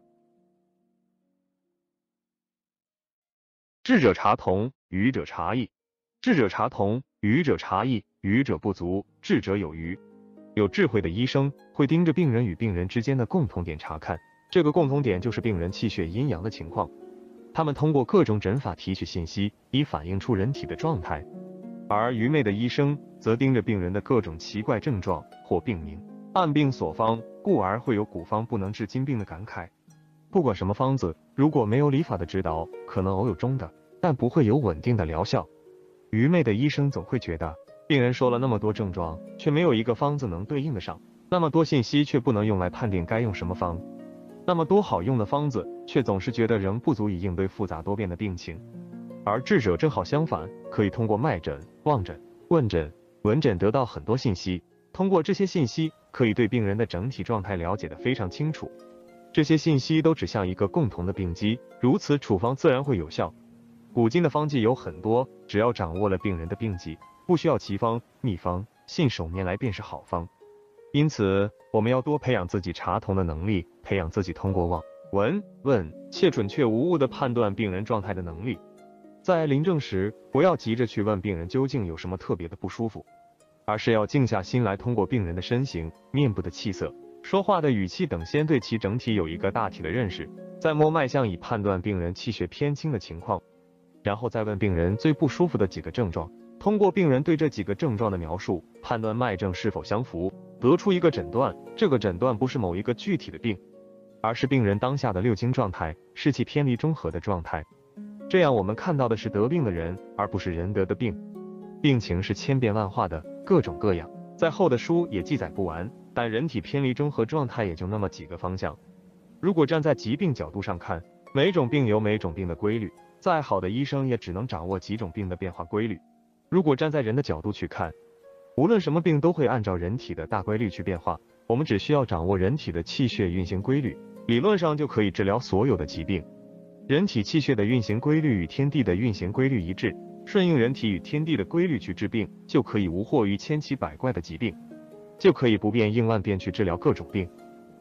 智者察同，愚者察异。智者察同，愚者察异，愚者不足，智者有余。有智慧的医生会盯着病人与病人之间的共同点查看，这个共同点就是病人气血阴阳的情况。他们通过各种诊法提取信息，以反映出人体的状态。而愚昧的医生则盯着病人的各种奇怪症状或病名，按病所方，故而会有古方不能治今病的感慨。不管什么方子，如果没有理法的指导，可能偶有中的，但不会有稳定的疗效。愚昧的医生总会觉得，病人说了那么多症状，却没有一个方子能对应得上， 那么多信息却不能用来判定该用什么方，那么多好用的方子，却总是觉得仍不足以应对复杂多变的病情。而智者正好相反，可以通过脉诊、望诊、问诊、闻诊得到很多信息，通过这些信息，可以对病人的整体状态了解得非常清楚。这些信息都指向一个共同的病机，如此处方自然会有效。古今的方剂有很多，只要掌握了病人的病机，不需要奇方、秘方，信手拈来便是好方。因此，我们要多培养自己查同的能力，培养自己通过望、闻、问，且准确无误地判断病人状态的能力。在临证时，不要急着去问病人究竟有什么特别的不舒服，而是要静下心来，通过病人的身形、面部的气色、说话的语气等，先对其整体有一个大体的认识，再摸脉象以判断病人气血偏轻的情况，然后再问病人最不舒服的几个症状，通过病人对这几个症状的描述，判断脉症是否相符，得出一个诊断。这个诊断不是某一个具体的病，而是病人当下的六经状态，是其偏离中和的状态。这样我们看到的是得病的人，而不是人得的病。病情是千变万化的，各种各样，再厚的书也记载不完，但人体偏离中和状态也就那么几个方向。如果站在疾病角度上看，每种病有每种病的规律，再好的医生也只能掌握几种病的变化规律。如果站在人的角度去看，无论什么病都会按照人体的大规律去变化，我们只需要掌握人体的气血运行规律，理论上就可以治疗所有的疾病。人体气血的运行规律与天地的运行规律一致，顺应人体与天地的规律去治病，就可以无祸于千奇百怪的疾病，就可以不变应万变去治疗各种病。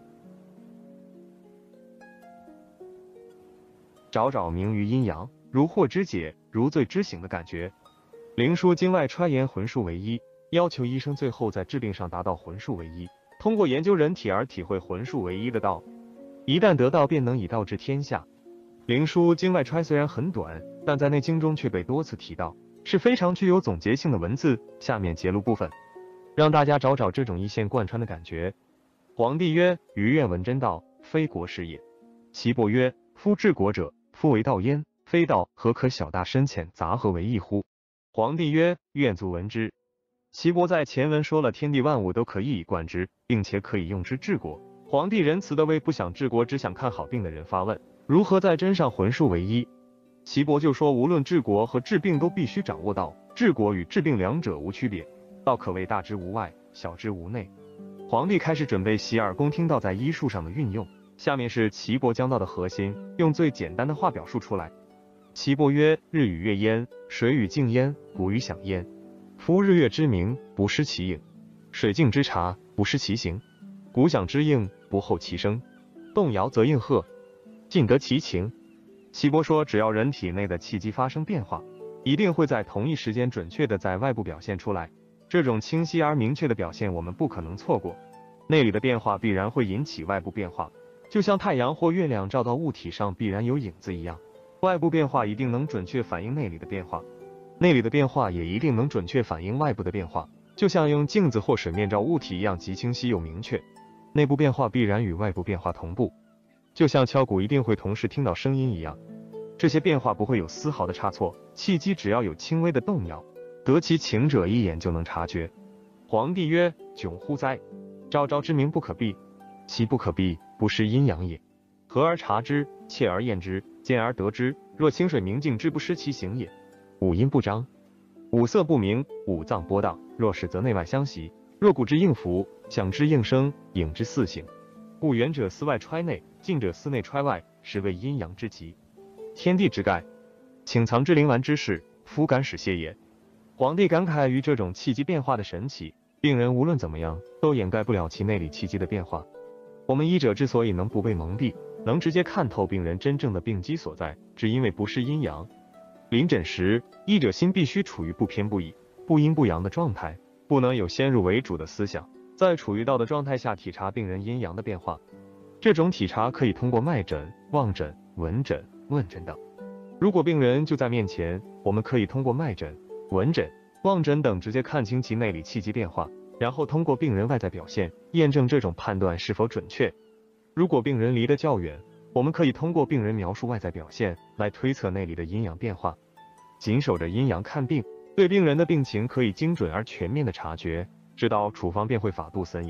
找找明于阴阳，如惑之解，如醉之醒的感觉。灵枢经外揣研浑数为一，要求医生最后在治病上达到浑数为一，通过研究人体而体会浑数为一的道，一旦得道便能以道治天下。灵枢经外揣虽然很短，但在内经中却被多次提到，是非常具有总结性的文字。下面节录部分，让大家找找这种一线贯穿的感觉。皇帝曰：余愿闻真道，非国事也。岐伯曰：夫治国者，夫为道焉，非道，何可小大深浅杂合为一乎？皇帝曰：愿足闻之。岐伯在前文说了天地万物都可以以贯之，并且可以用之治国。皇帝仁慈地为不想治国只想看好病的人发问，如何在真上浑数为一？岐伯就说，无论治国和治病都必须掌握道，治国与治病两者无区别，道可谓大之无外，小之无内。皇帝开始准备洗耳恭听道在医术上的运用，下面是岐伯将道的核心，用最简单的话表述出来。岐伯曰：日与月焉，水与镜焉，鼓与响焉。夫日月之明，不失其应；水镜之察，不失其形；鼓响之应，不后其声。动摇则应和，尽得其情。岐伯说，只要人体内的气机发生变化，一定会在同一时间准确的在外部表现出来。这种清晰而明确的表现我们不可能错过，内里的变化必然会引起外部变化，就像太阳或月亮照到物体上必然有影子一样，外部变化一定能准确反映内里的变化，内里的变化也一定能准确反映外部的变化，就像用镜子或水面照物体一样，极清晰又明确。内部变化必然与外部变化同步，就像敲鼓一定会同时听到声音一样，这些变化不会有丝毫的差错，气机只要有轻微的动摇，得其情者一眼就能察觉。皇帝曰：窘乎哉！昭昭之明不可避，其不可避，不失阴阳也。和而察之，切而验之，见而得之，若清水明镜之，不失其形也。五阴不张，五色不明，五脏波荡，若是则内外相袭，若鼓之应符，响之应声，影之四行。故远者思外揣内，近者思内揣外，是谓阴阳之极。天地之概，请藏之灵丸之事，夫敢使泄也。皇帝感慨于这种气机变化的神奇，病人无论怎么样都掩盖不了其内里气机的变化。我们医者之所以能不被蒙蔽，能直接看透病人真正的病机所在，只因为不是阴阳。临诊时，医者心必须处于不偏不倚、不阴不阳的状态，不能有先入为主的思想，在处于道的状态下体察病人阴阳的变化。这种体察可以通过脉诊、望诊、闻诊、问诊等。如果病人就在面前，我们可以通过脉诊、闻诊、望诊等直接看清其内里气机变化，然后通过病人外在表现验证这种判断是否准确。如果病人离得较远，我们可以通过病人描述外在表现来推测内里的阴阳变化。谨守着阴阳看病，对病人的病情可以精准而全面的察觉，知道处方便会法度森严。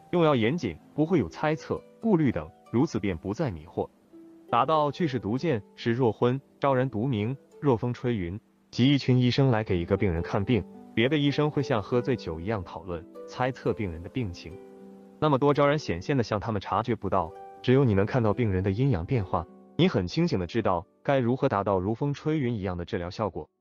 用药严谨，不会有猜测、顾虑等，如此便不再迷惑。达到句式独见，是若昏，昭然独明，若风吹云。即一群医生来给一个病人看病，别的医生会像喝醉酒一样讨论、猜测病人的病情，那么多昭然显现的项他们察觉不到，只有你能看到病人的阴阳变化，你很清醒的知道该如何达到如风吹云一样的治疗效果。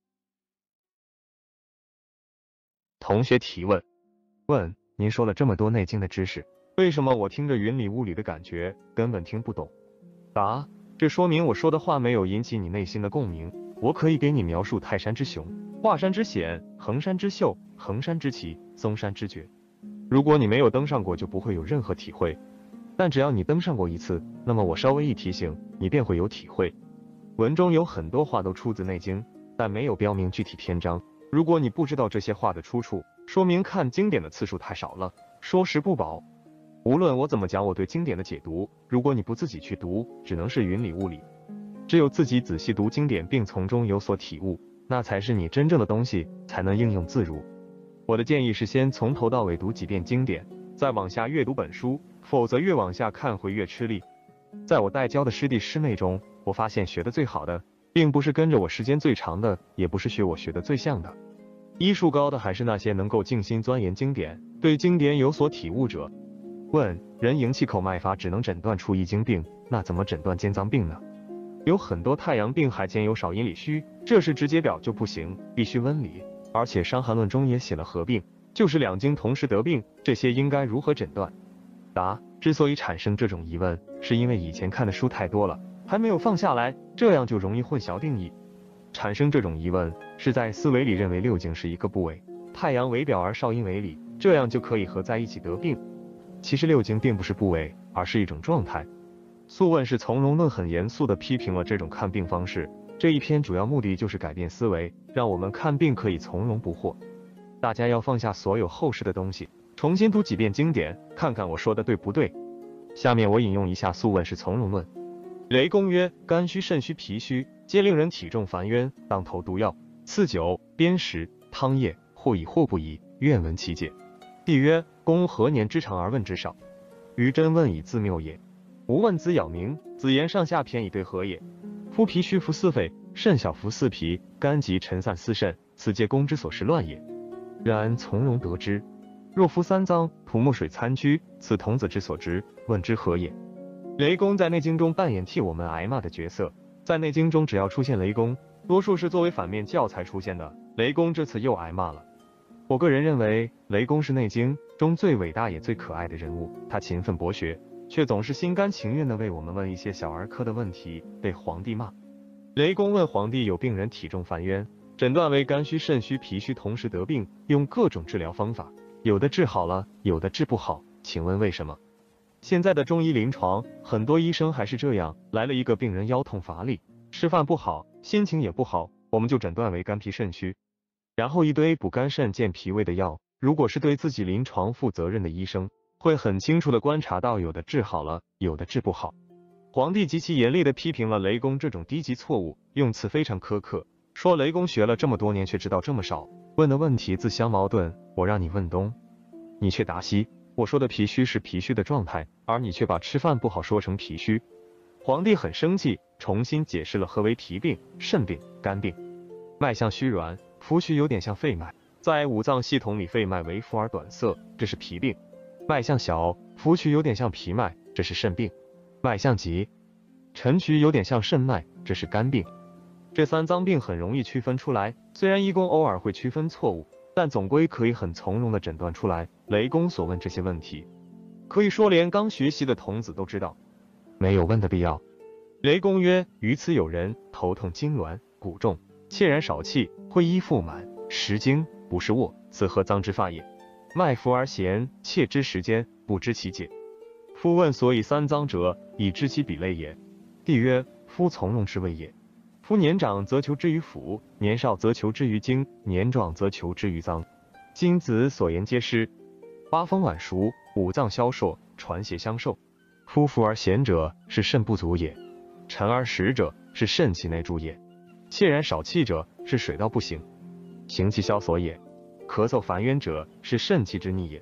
同学提问：问，您说了这么多内经的知识，为什么我听着云里雾里的感觉，根本听不懂？答：这说明我说的话没有引起你内心的共鸣。我可以给你描述泰山之雄，华山之险，衡山之秀，衡山之奇，嵩山之绝。如果你没有登上过，就不会有任何体会。但只要你登上过一次，那么我稍微一提醒，你便会有体会。文中有很多话都出自内经，但没有标明具体篇章。如果你不知道这些话的出处，说明看经典的次数太少了，说食不饱。无论我怎么讲我对经典的解读，如果你不自己去读，只能是云里雾里。只有自己仔细读经典并从中有所体悟，那才是你真正的东西，才能应用自如。我的建议是先从头到尾读几遍经典，再往下阅读本书，否则越往下看会越吃力。在我带教的师弟师妹中，我发现学得最好的，并不是跟着我时间最长的，也不是学我学得最像的。医术高的还是那些能够静心钻研经典，对经典有所体悟者。问：人营气口脉法只能诊断出一经病，那怎么诊断间脏病呢？有很多太阳病还兼有少阴里虚，这是直接表就不行，必须温里。而且《伤寒论》中也写了合并，就是两经同时得病，这些应该如何诊断？答：之所以产生这种疑问，是因为以前看的书太多了，还没有放下来，这样就容易混淆定义。产生这种疑问，是在思维里认为六经是一个部位，太阳为表而少阴为里，这样就可以合在一起得病。其实六经并不是部位，而是一种状态。素问是从容论很严肃地批评了这种看病方式，这一篇主要目的就是改变思维，让我们看病可以从容不迫。大家要放下所有后世的东西，重新读几遍经典，看看我说的对不对。下面我引用一下素问是从容论。雷公曰：肝虚、肾虚、脾虚，皆令人体重烦冤，当投毒药，赐酒、砭石、汤液，或以或不以，愿闻其解。帝曰：公何年之长而问之少？余真问以自谬也。吾问子咬明，子言上下偏以对何也？夫脾虚服四肺，肾小服四脾，肝急沉散四肾，此皆公之所食乱也。然从容得之。若夫三脏，土木水参居，此童子之所知，问之何也？雷公在内经中扮演替我们挨骂的角色，在内经中只要出现雷公，多数是作为反面教材出现的。雷公这次又挨骂了。我个人认为，雷公是内经中最伟大也最可爱的人物，他勤奋博学，却总是心甘情愿地为我们问一些小儿科的问题，被皇帝骂。雷公问皇帝有病人体重烦冤，诊断为肝虚、肾虚、脾虚同时得病，用各种治疗方法，有的治好了，有的治不好，请问为什么？现在的中医临床，很多医生还是这样，来了一个病人腰痛乏力，吃饭不好，心情也不好，我们就诊断为肝脾肾虚，然后一堆补肝肾健脾胃的药。如果是对自己临床负责任的医生，会很清楚地观察到有的治好了，有的治不好。皇帝极其严厉地批评了雷公这种低级错误，用词非常苛刻，说雷公学了这么多年却知道这么少，问的问题自相矛盾。我让你问东，你却答西。我说的脾虚是脾虚的状态，而你却把吃饭不好说成脾虚。皇帝很生气，重新解释了何为脾病、肾病、肝病。脉象虚软，浮虚有点像肺脉，在五脏系统里肺脉为浮而短涩，这是脾病。脉象小，浮虚有点像脾脉，这是肾病。脉象急，沉虚有点像肾脉，这是肝病。这三脏病很容易区分出来，虽然医公偶尔会区分错误，但总归可以很从容地诊断出来。雷公所问这些问题，可以说连刚学习的童子都知道，没有问的必要。雷公曰：于此有人头痛痉挛，骨重，怯然少气，会衣腹满，食惊，不是卧，此何脏之发也？脉浮而弦，切之时间，不知其解。夫问所以三脏者，以知其比类也。帝曰：夫从容之谓也。夫年长则求之于腑，年少则求之于经，年壮则求之于脏。今子所言皆失。八风晚熟，五脏消烁，传邪相受。夫浮而弦者，是肾不足也；沉而实者，是肾气内注也；怯然少气者，是水道不行，行气消所也；咳嗽烦冤者，是肾气之逆也。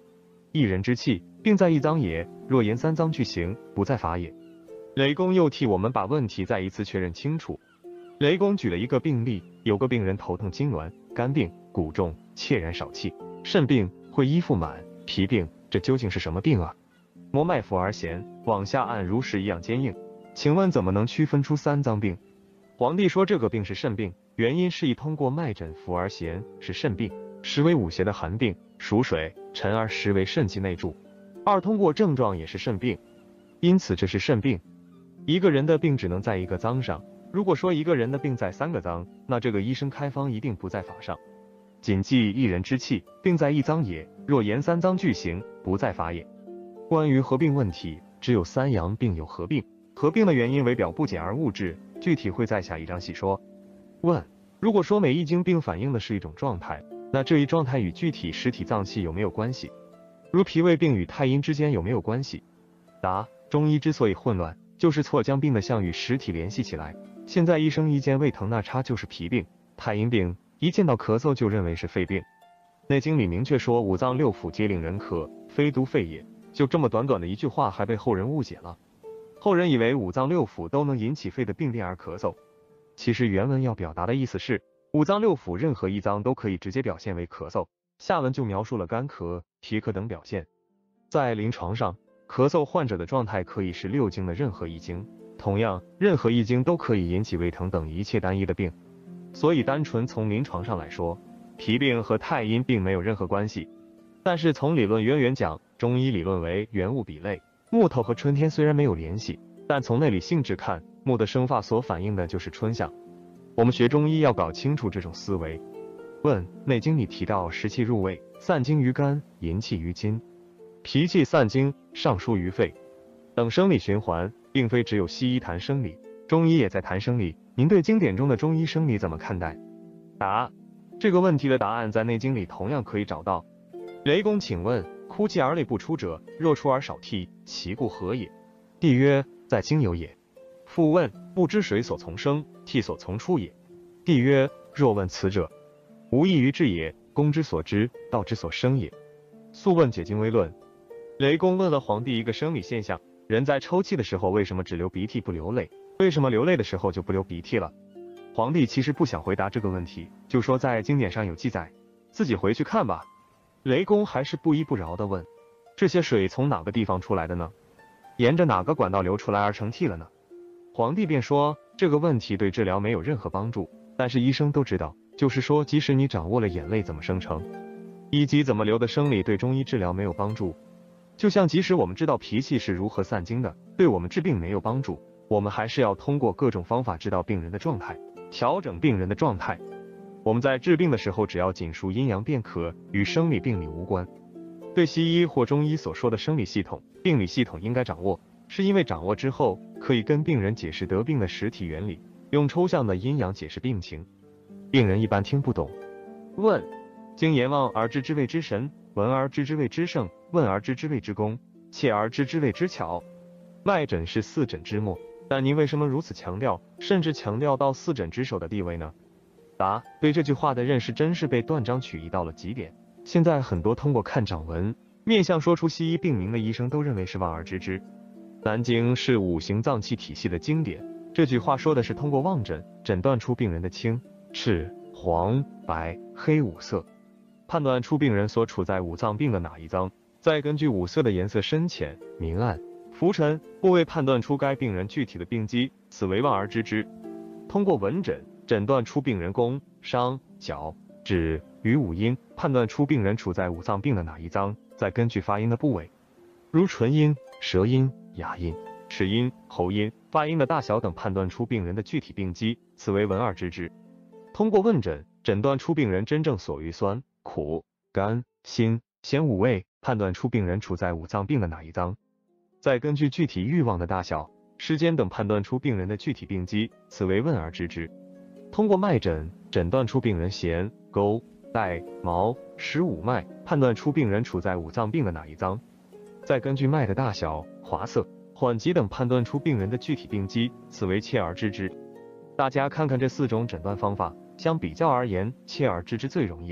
一人之气，病在一脏也。若言三脏俱行，不在法也。雷公又替我们把问题再一次确认清楚。雷公举了一个病例，有个病人头疼痉挛，肝病，骨重，怯然少气；肾病，会衣腹满；脾病，这究竟是什么病啊？摸脉浮而弦，往下按如石一样坚硬。请问怎么能区分出三脏病？皇帝说这个病是肾病，原因是一通过脉诊浮而弦是肾病，实为五邪的寒病，属水，沉而实为肾气内注；二通过症状也是肾病，因此这是肾病。一个人的病只能在一个脏上，如果说一个人的病在三个脏，那这个医生开方一定不在法上。谨记一人之气，病在一脏也。若言三脏俱行，不在法也。关于合并问题，只有三阳病有合并，合并的原因为表不减而物质，具体会在下一章细说。问：如果说每一经病反映的是一种状态，那这一状态与具体实体脏器有没有关系？如脾胃病与太阴之间有没有关系？答：中医之所以混乱，就是错将病的象与实体联系起来。现在医生一见胃疼那差就是脾病，太阴病一见到咳嗽就认为是肺病。内经里明确说五脏六腑皆令人咳，非独肺也。就这么短短的一句话还被后人误解了。后人以为五脏六腑都能引起肺的病变而咳嗽，其实原文要表达的意思是五脏六腑任何一脏都可以直接表现为咳嗽。下文就描述了干咳、皮咳等表现。在临床上，咳嗽患者的状态可以是六经的任何一经，同样任何一经都可以引起胃疼等一切单一的病。所以单纯从临床上来说，脾病和太阴并没有任何关系。但是从理论渊源讲，中医理论为元物比类，木头和春天虽然没有联系，但从内里性质看，木的生发所反映的就是春象。我们学中医要搞清楚这种思维。问：内经里提到湿气入胃，散精于肝，淫气于筋，脾气散精，上疏于肺等生理循环，并非只有西医谈生理，中医也在谈生理。您对经典中的中医生理怎么看待？答：这个问题的答案在内经里同样可以找到。雷公请问：哭泣而泪不出者，若出而少涕，其故何也？帝曰：在经有也。复问：不知水所从生，涕所从出也。帝曰：若问此者，无异于智也，公之所知，道之所生也。素问解经微论。雷公问了皇帝一个生理现象：人在抽泣的时候为什么只流鼻涕不流泪？为什么流泪的时候就不流鼻涕了？皇帝其实不想回答这个问题，就说在经典上有记载，自己回去看吧。雷公还是不依不饶地问：这些水从哪个地方出来的呢？沿着哪个管道流出来而成涕了呢？皇帝便说：这个问题对治疗没有任何帮助，但是医生都知道，就是说即使你掌握了眼泪怎么生成，以及怎么流的生理，对中医治疗没有帮助。就像即使我们知道脾气是如何散精的，对我们治病没有帮助，我们还是要通过各种方法知道病人的状态，调整病人的状态。我们在治病的时候，只要紧熟阴阳便可，与生理病理无关。对西医或中医所说的生理系统、病理系统应该掌握，是因为掌握之后，可以跟病人解释得病的实体原理，用抽象的阴阳解释病情，病人一般听不懂。问：经言望而知之谓之神，闻而知之谓之圣，问而知之谓之功，切而知之谓之巧。脉诊是四诊之末，但您为什么如此强调，甚至强调到四诊之首的地位呢？答：对这句话的认识真是被断章取义到了极点。现在很多通过看掌纹，面相说出西医病名的医生都认为是望而知之。南经是五行脏器体系的经典，这句话说的是通过望诊诊断出病人的青、赤、黄、白、黑五色，判断出病人所处在五脏病的哪一脏，再根据五色的颜色深浅、明暗、浮沉部位判断出该病人具体的病机，此为望而知之。通过闻诊诊断出病人宫、伤、角、指与五阴，判断出病人处在五脏病的哪一脏，再根据发音的部位，如唇音、舌音、牙音、齿音、喉音、发音的大小等，判断出病人的具体病机，此为闻而知之。通过问诊诊断出病人真正所欲酸、苦、甘、辛、咸五味，判断出病人处在五脏病的哪一脏，再根据具体欲望的大小、时间等，判断出病人的具体病机，此为问而知之。通过脉诊诊断出病人弦、沟、带、毛、十五脉，判断出病人处在五脏病的哪一脏，再根据脉的大小、滑色、缓急等，判断出病人的具体病机，此为切而知之。大家看看这四种诊断方法，相比较而言，切而知之最容易了。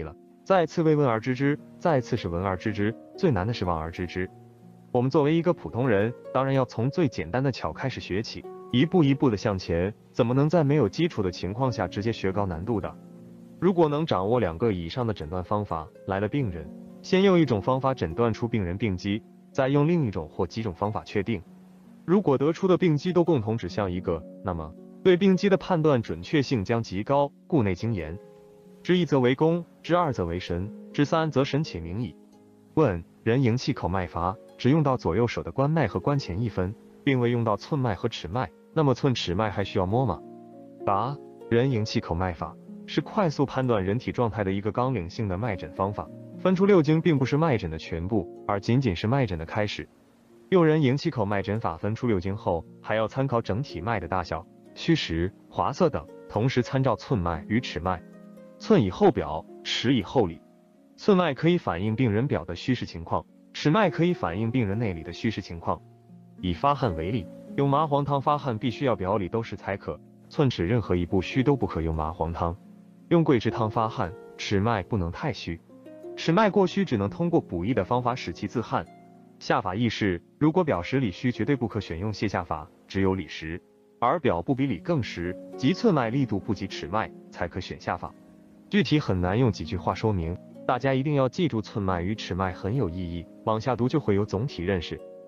再次为闻而知之，再次是闻而知之，最难的是望而知之。我们作为一个普通人，当然要从最简单的巧开始学起，一步一步的向前，怎么能在没有基础的情况下直接学高难度的？如果能掌握两个以上的诊断方法，来了病人，先用一种方法诊断出病人病机，再用另一种或几种方法确定。如果得出的病机都共同指向一个，那么对病机的判断准确性将极高，故内经言：知一则为功，知二则为神，知三则神且明矣。问：人迎气口脉法只用到左右手的关脉和关前一分，并未用到寸脉和尺脉，那么寸尺脉还需要摸吗？答：人迎气口脉法是快速判断人体状态的一个纲领性的脉诊方法。分出六经并不是脉诊的全部，而仅仅是脉诊的开始。用人迎气口脉诊法分出六经后，还要参考整体脉的大小、虚实、滑色等，同时参照寸脉与尺脉。寸以后表，尺以后里。寸脉可以反映病人表的虚实情况，尺脉可以反映病人内里的虚实情况。以发汗为例，用麻黄汤发汗必须要表里都实才可，寸尺任何一步虚都不可用麻黄汤。用桂枝汤发汗，尺脉不能太虚，尺脉过虚只能通过补益的方法使其自汗。下法亦是，如果表实里虚，绝对不可选用泻下法，只有里实，而表不比里更实，即寸脉力度不及尺脉，才可选下法。具体很难用几句话说明，大家一定要记住寸脉与尺脉很有意义，往下读就会有总体认识。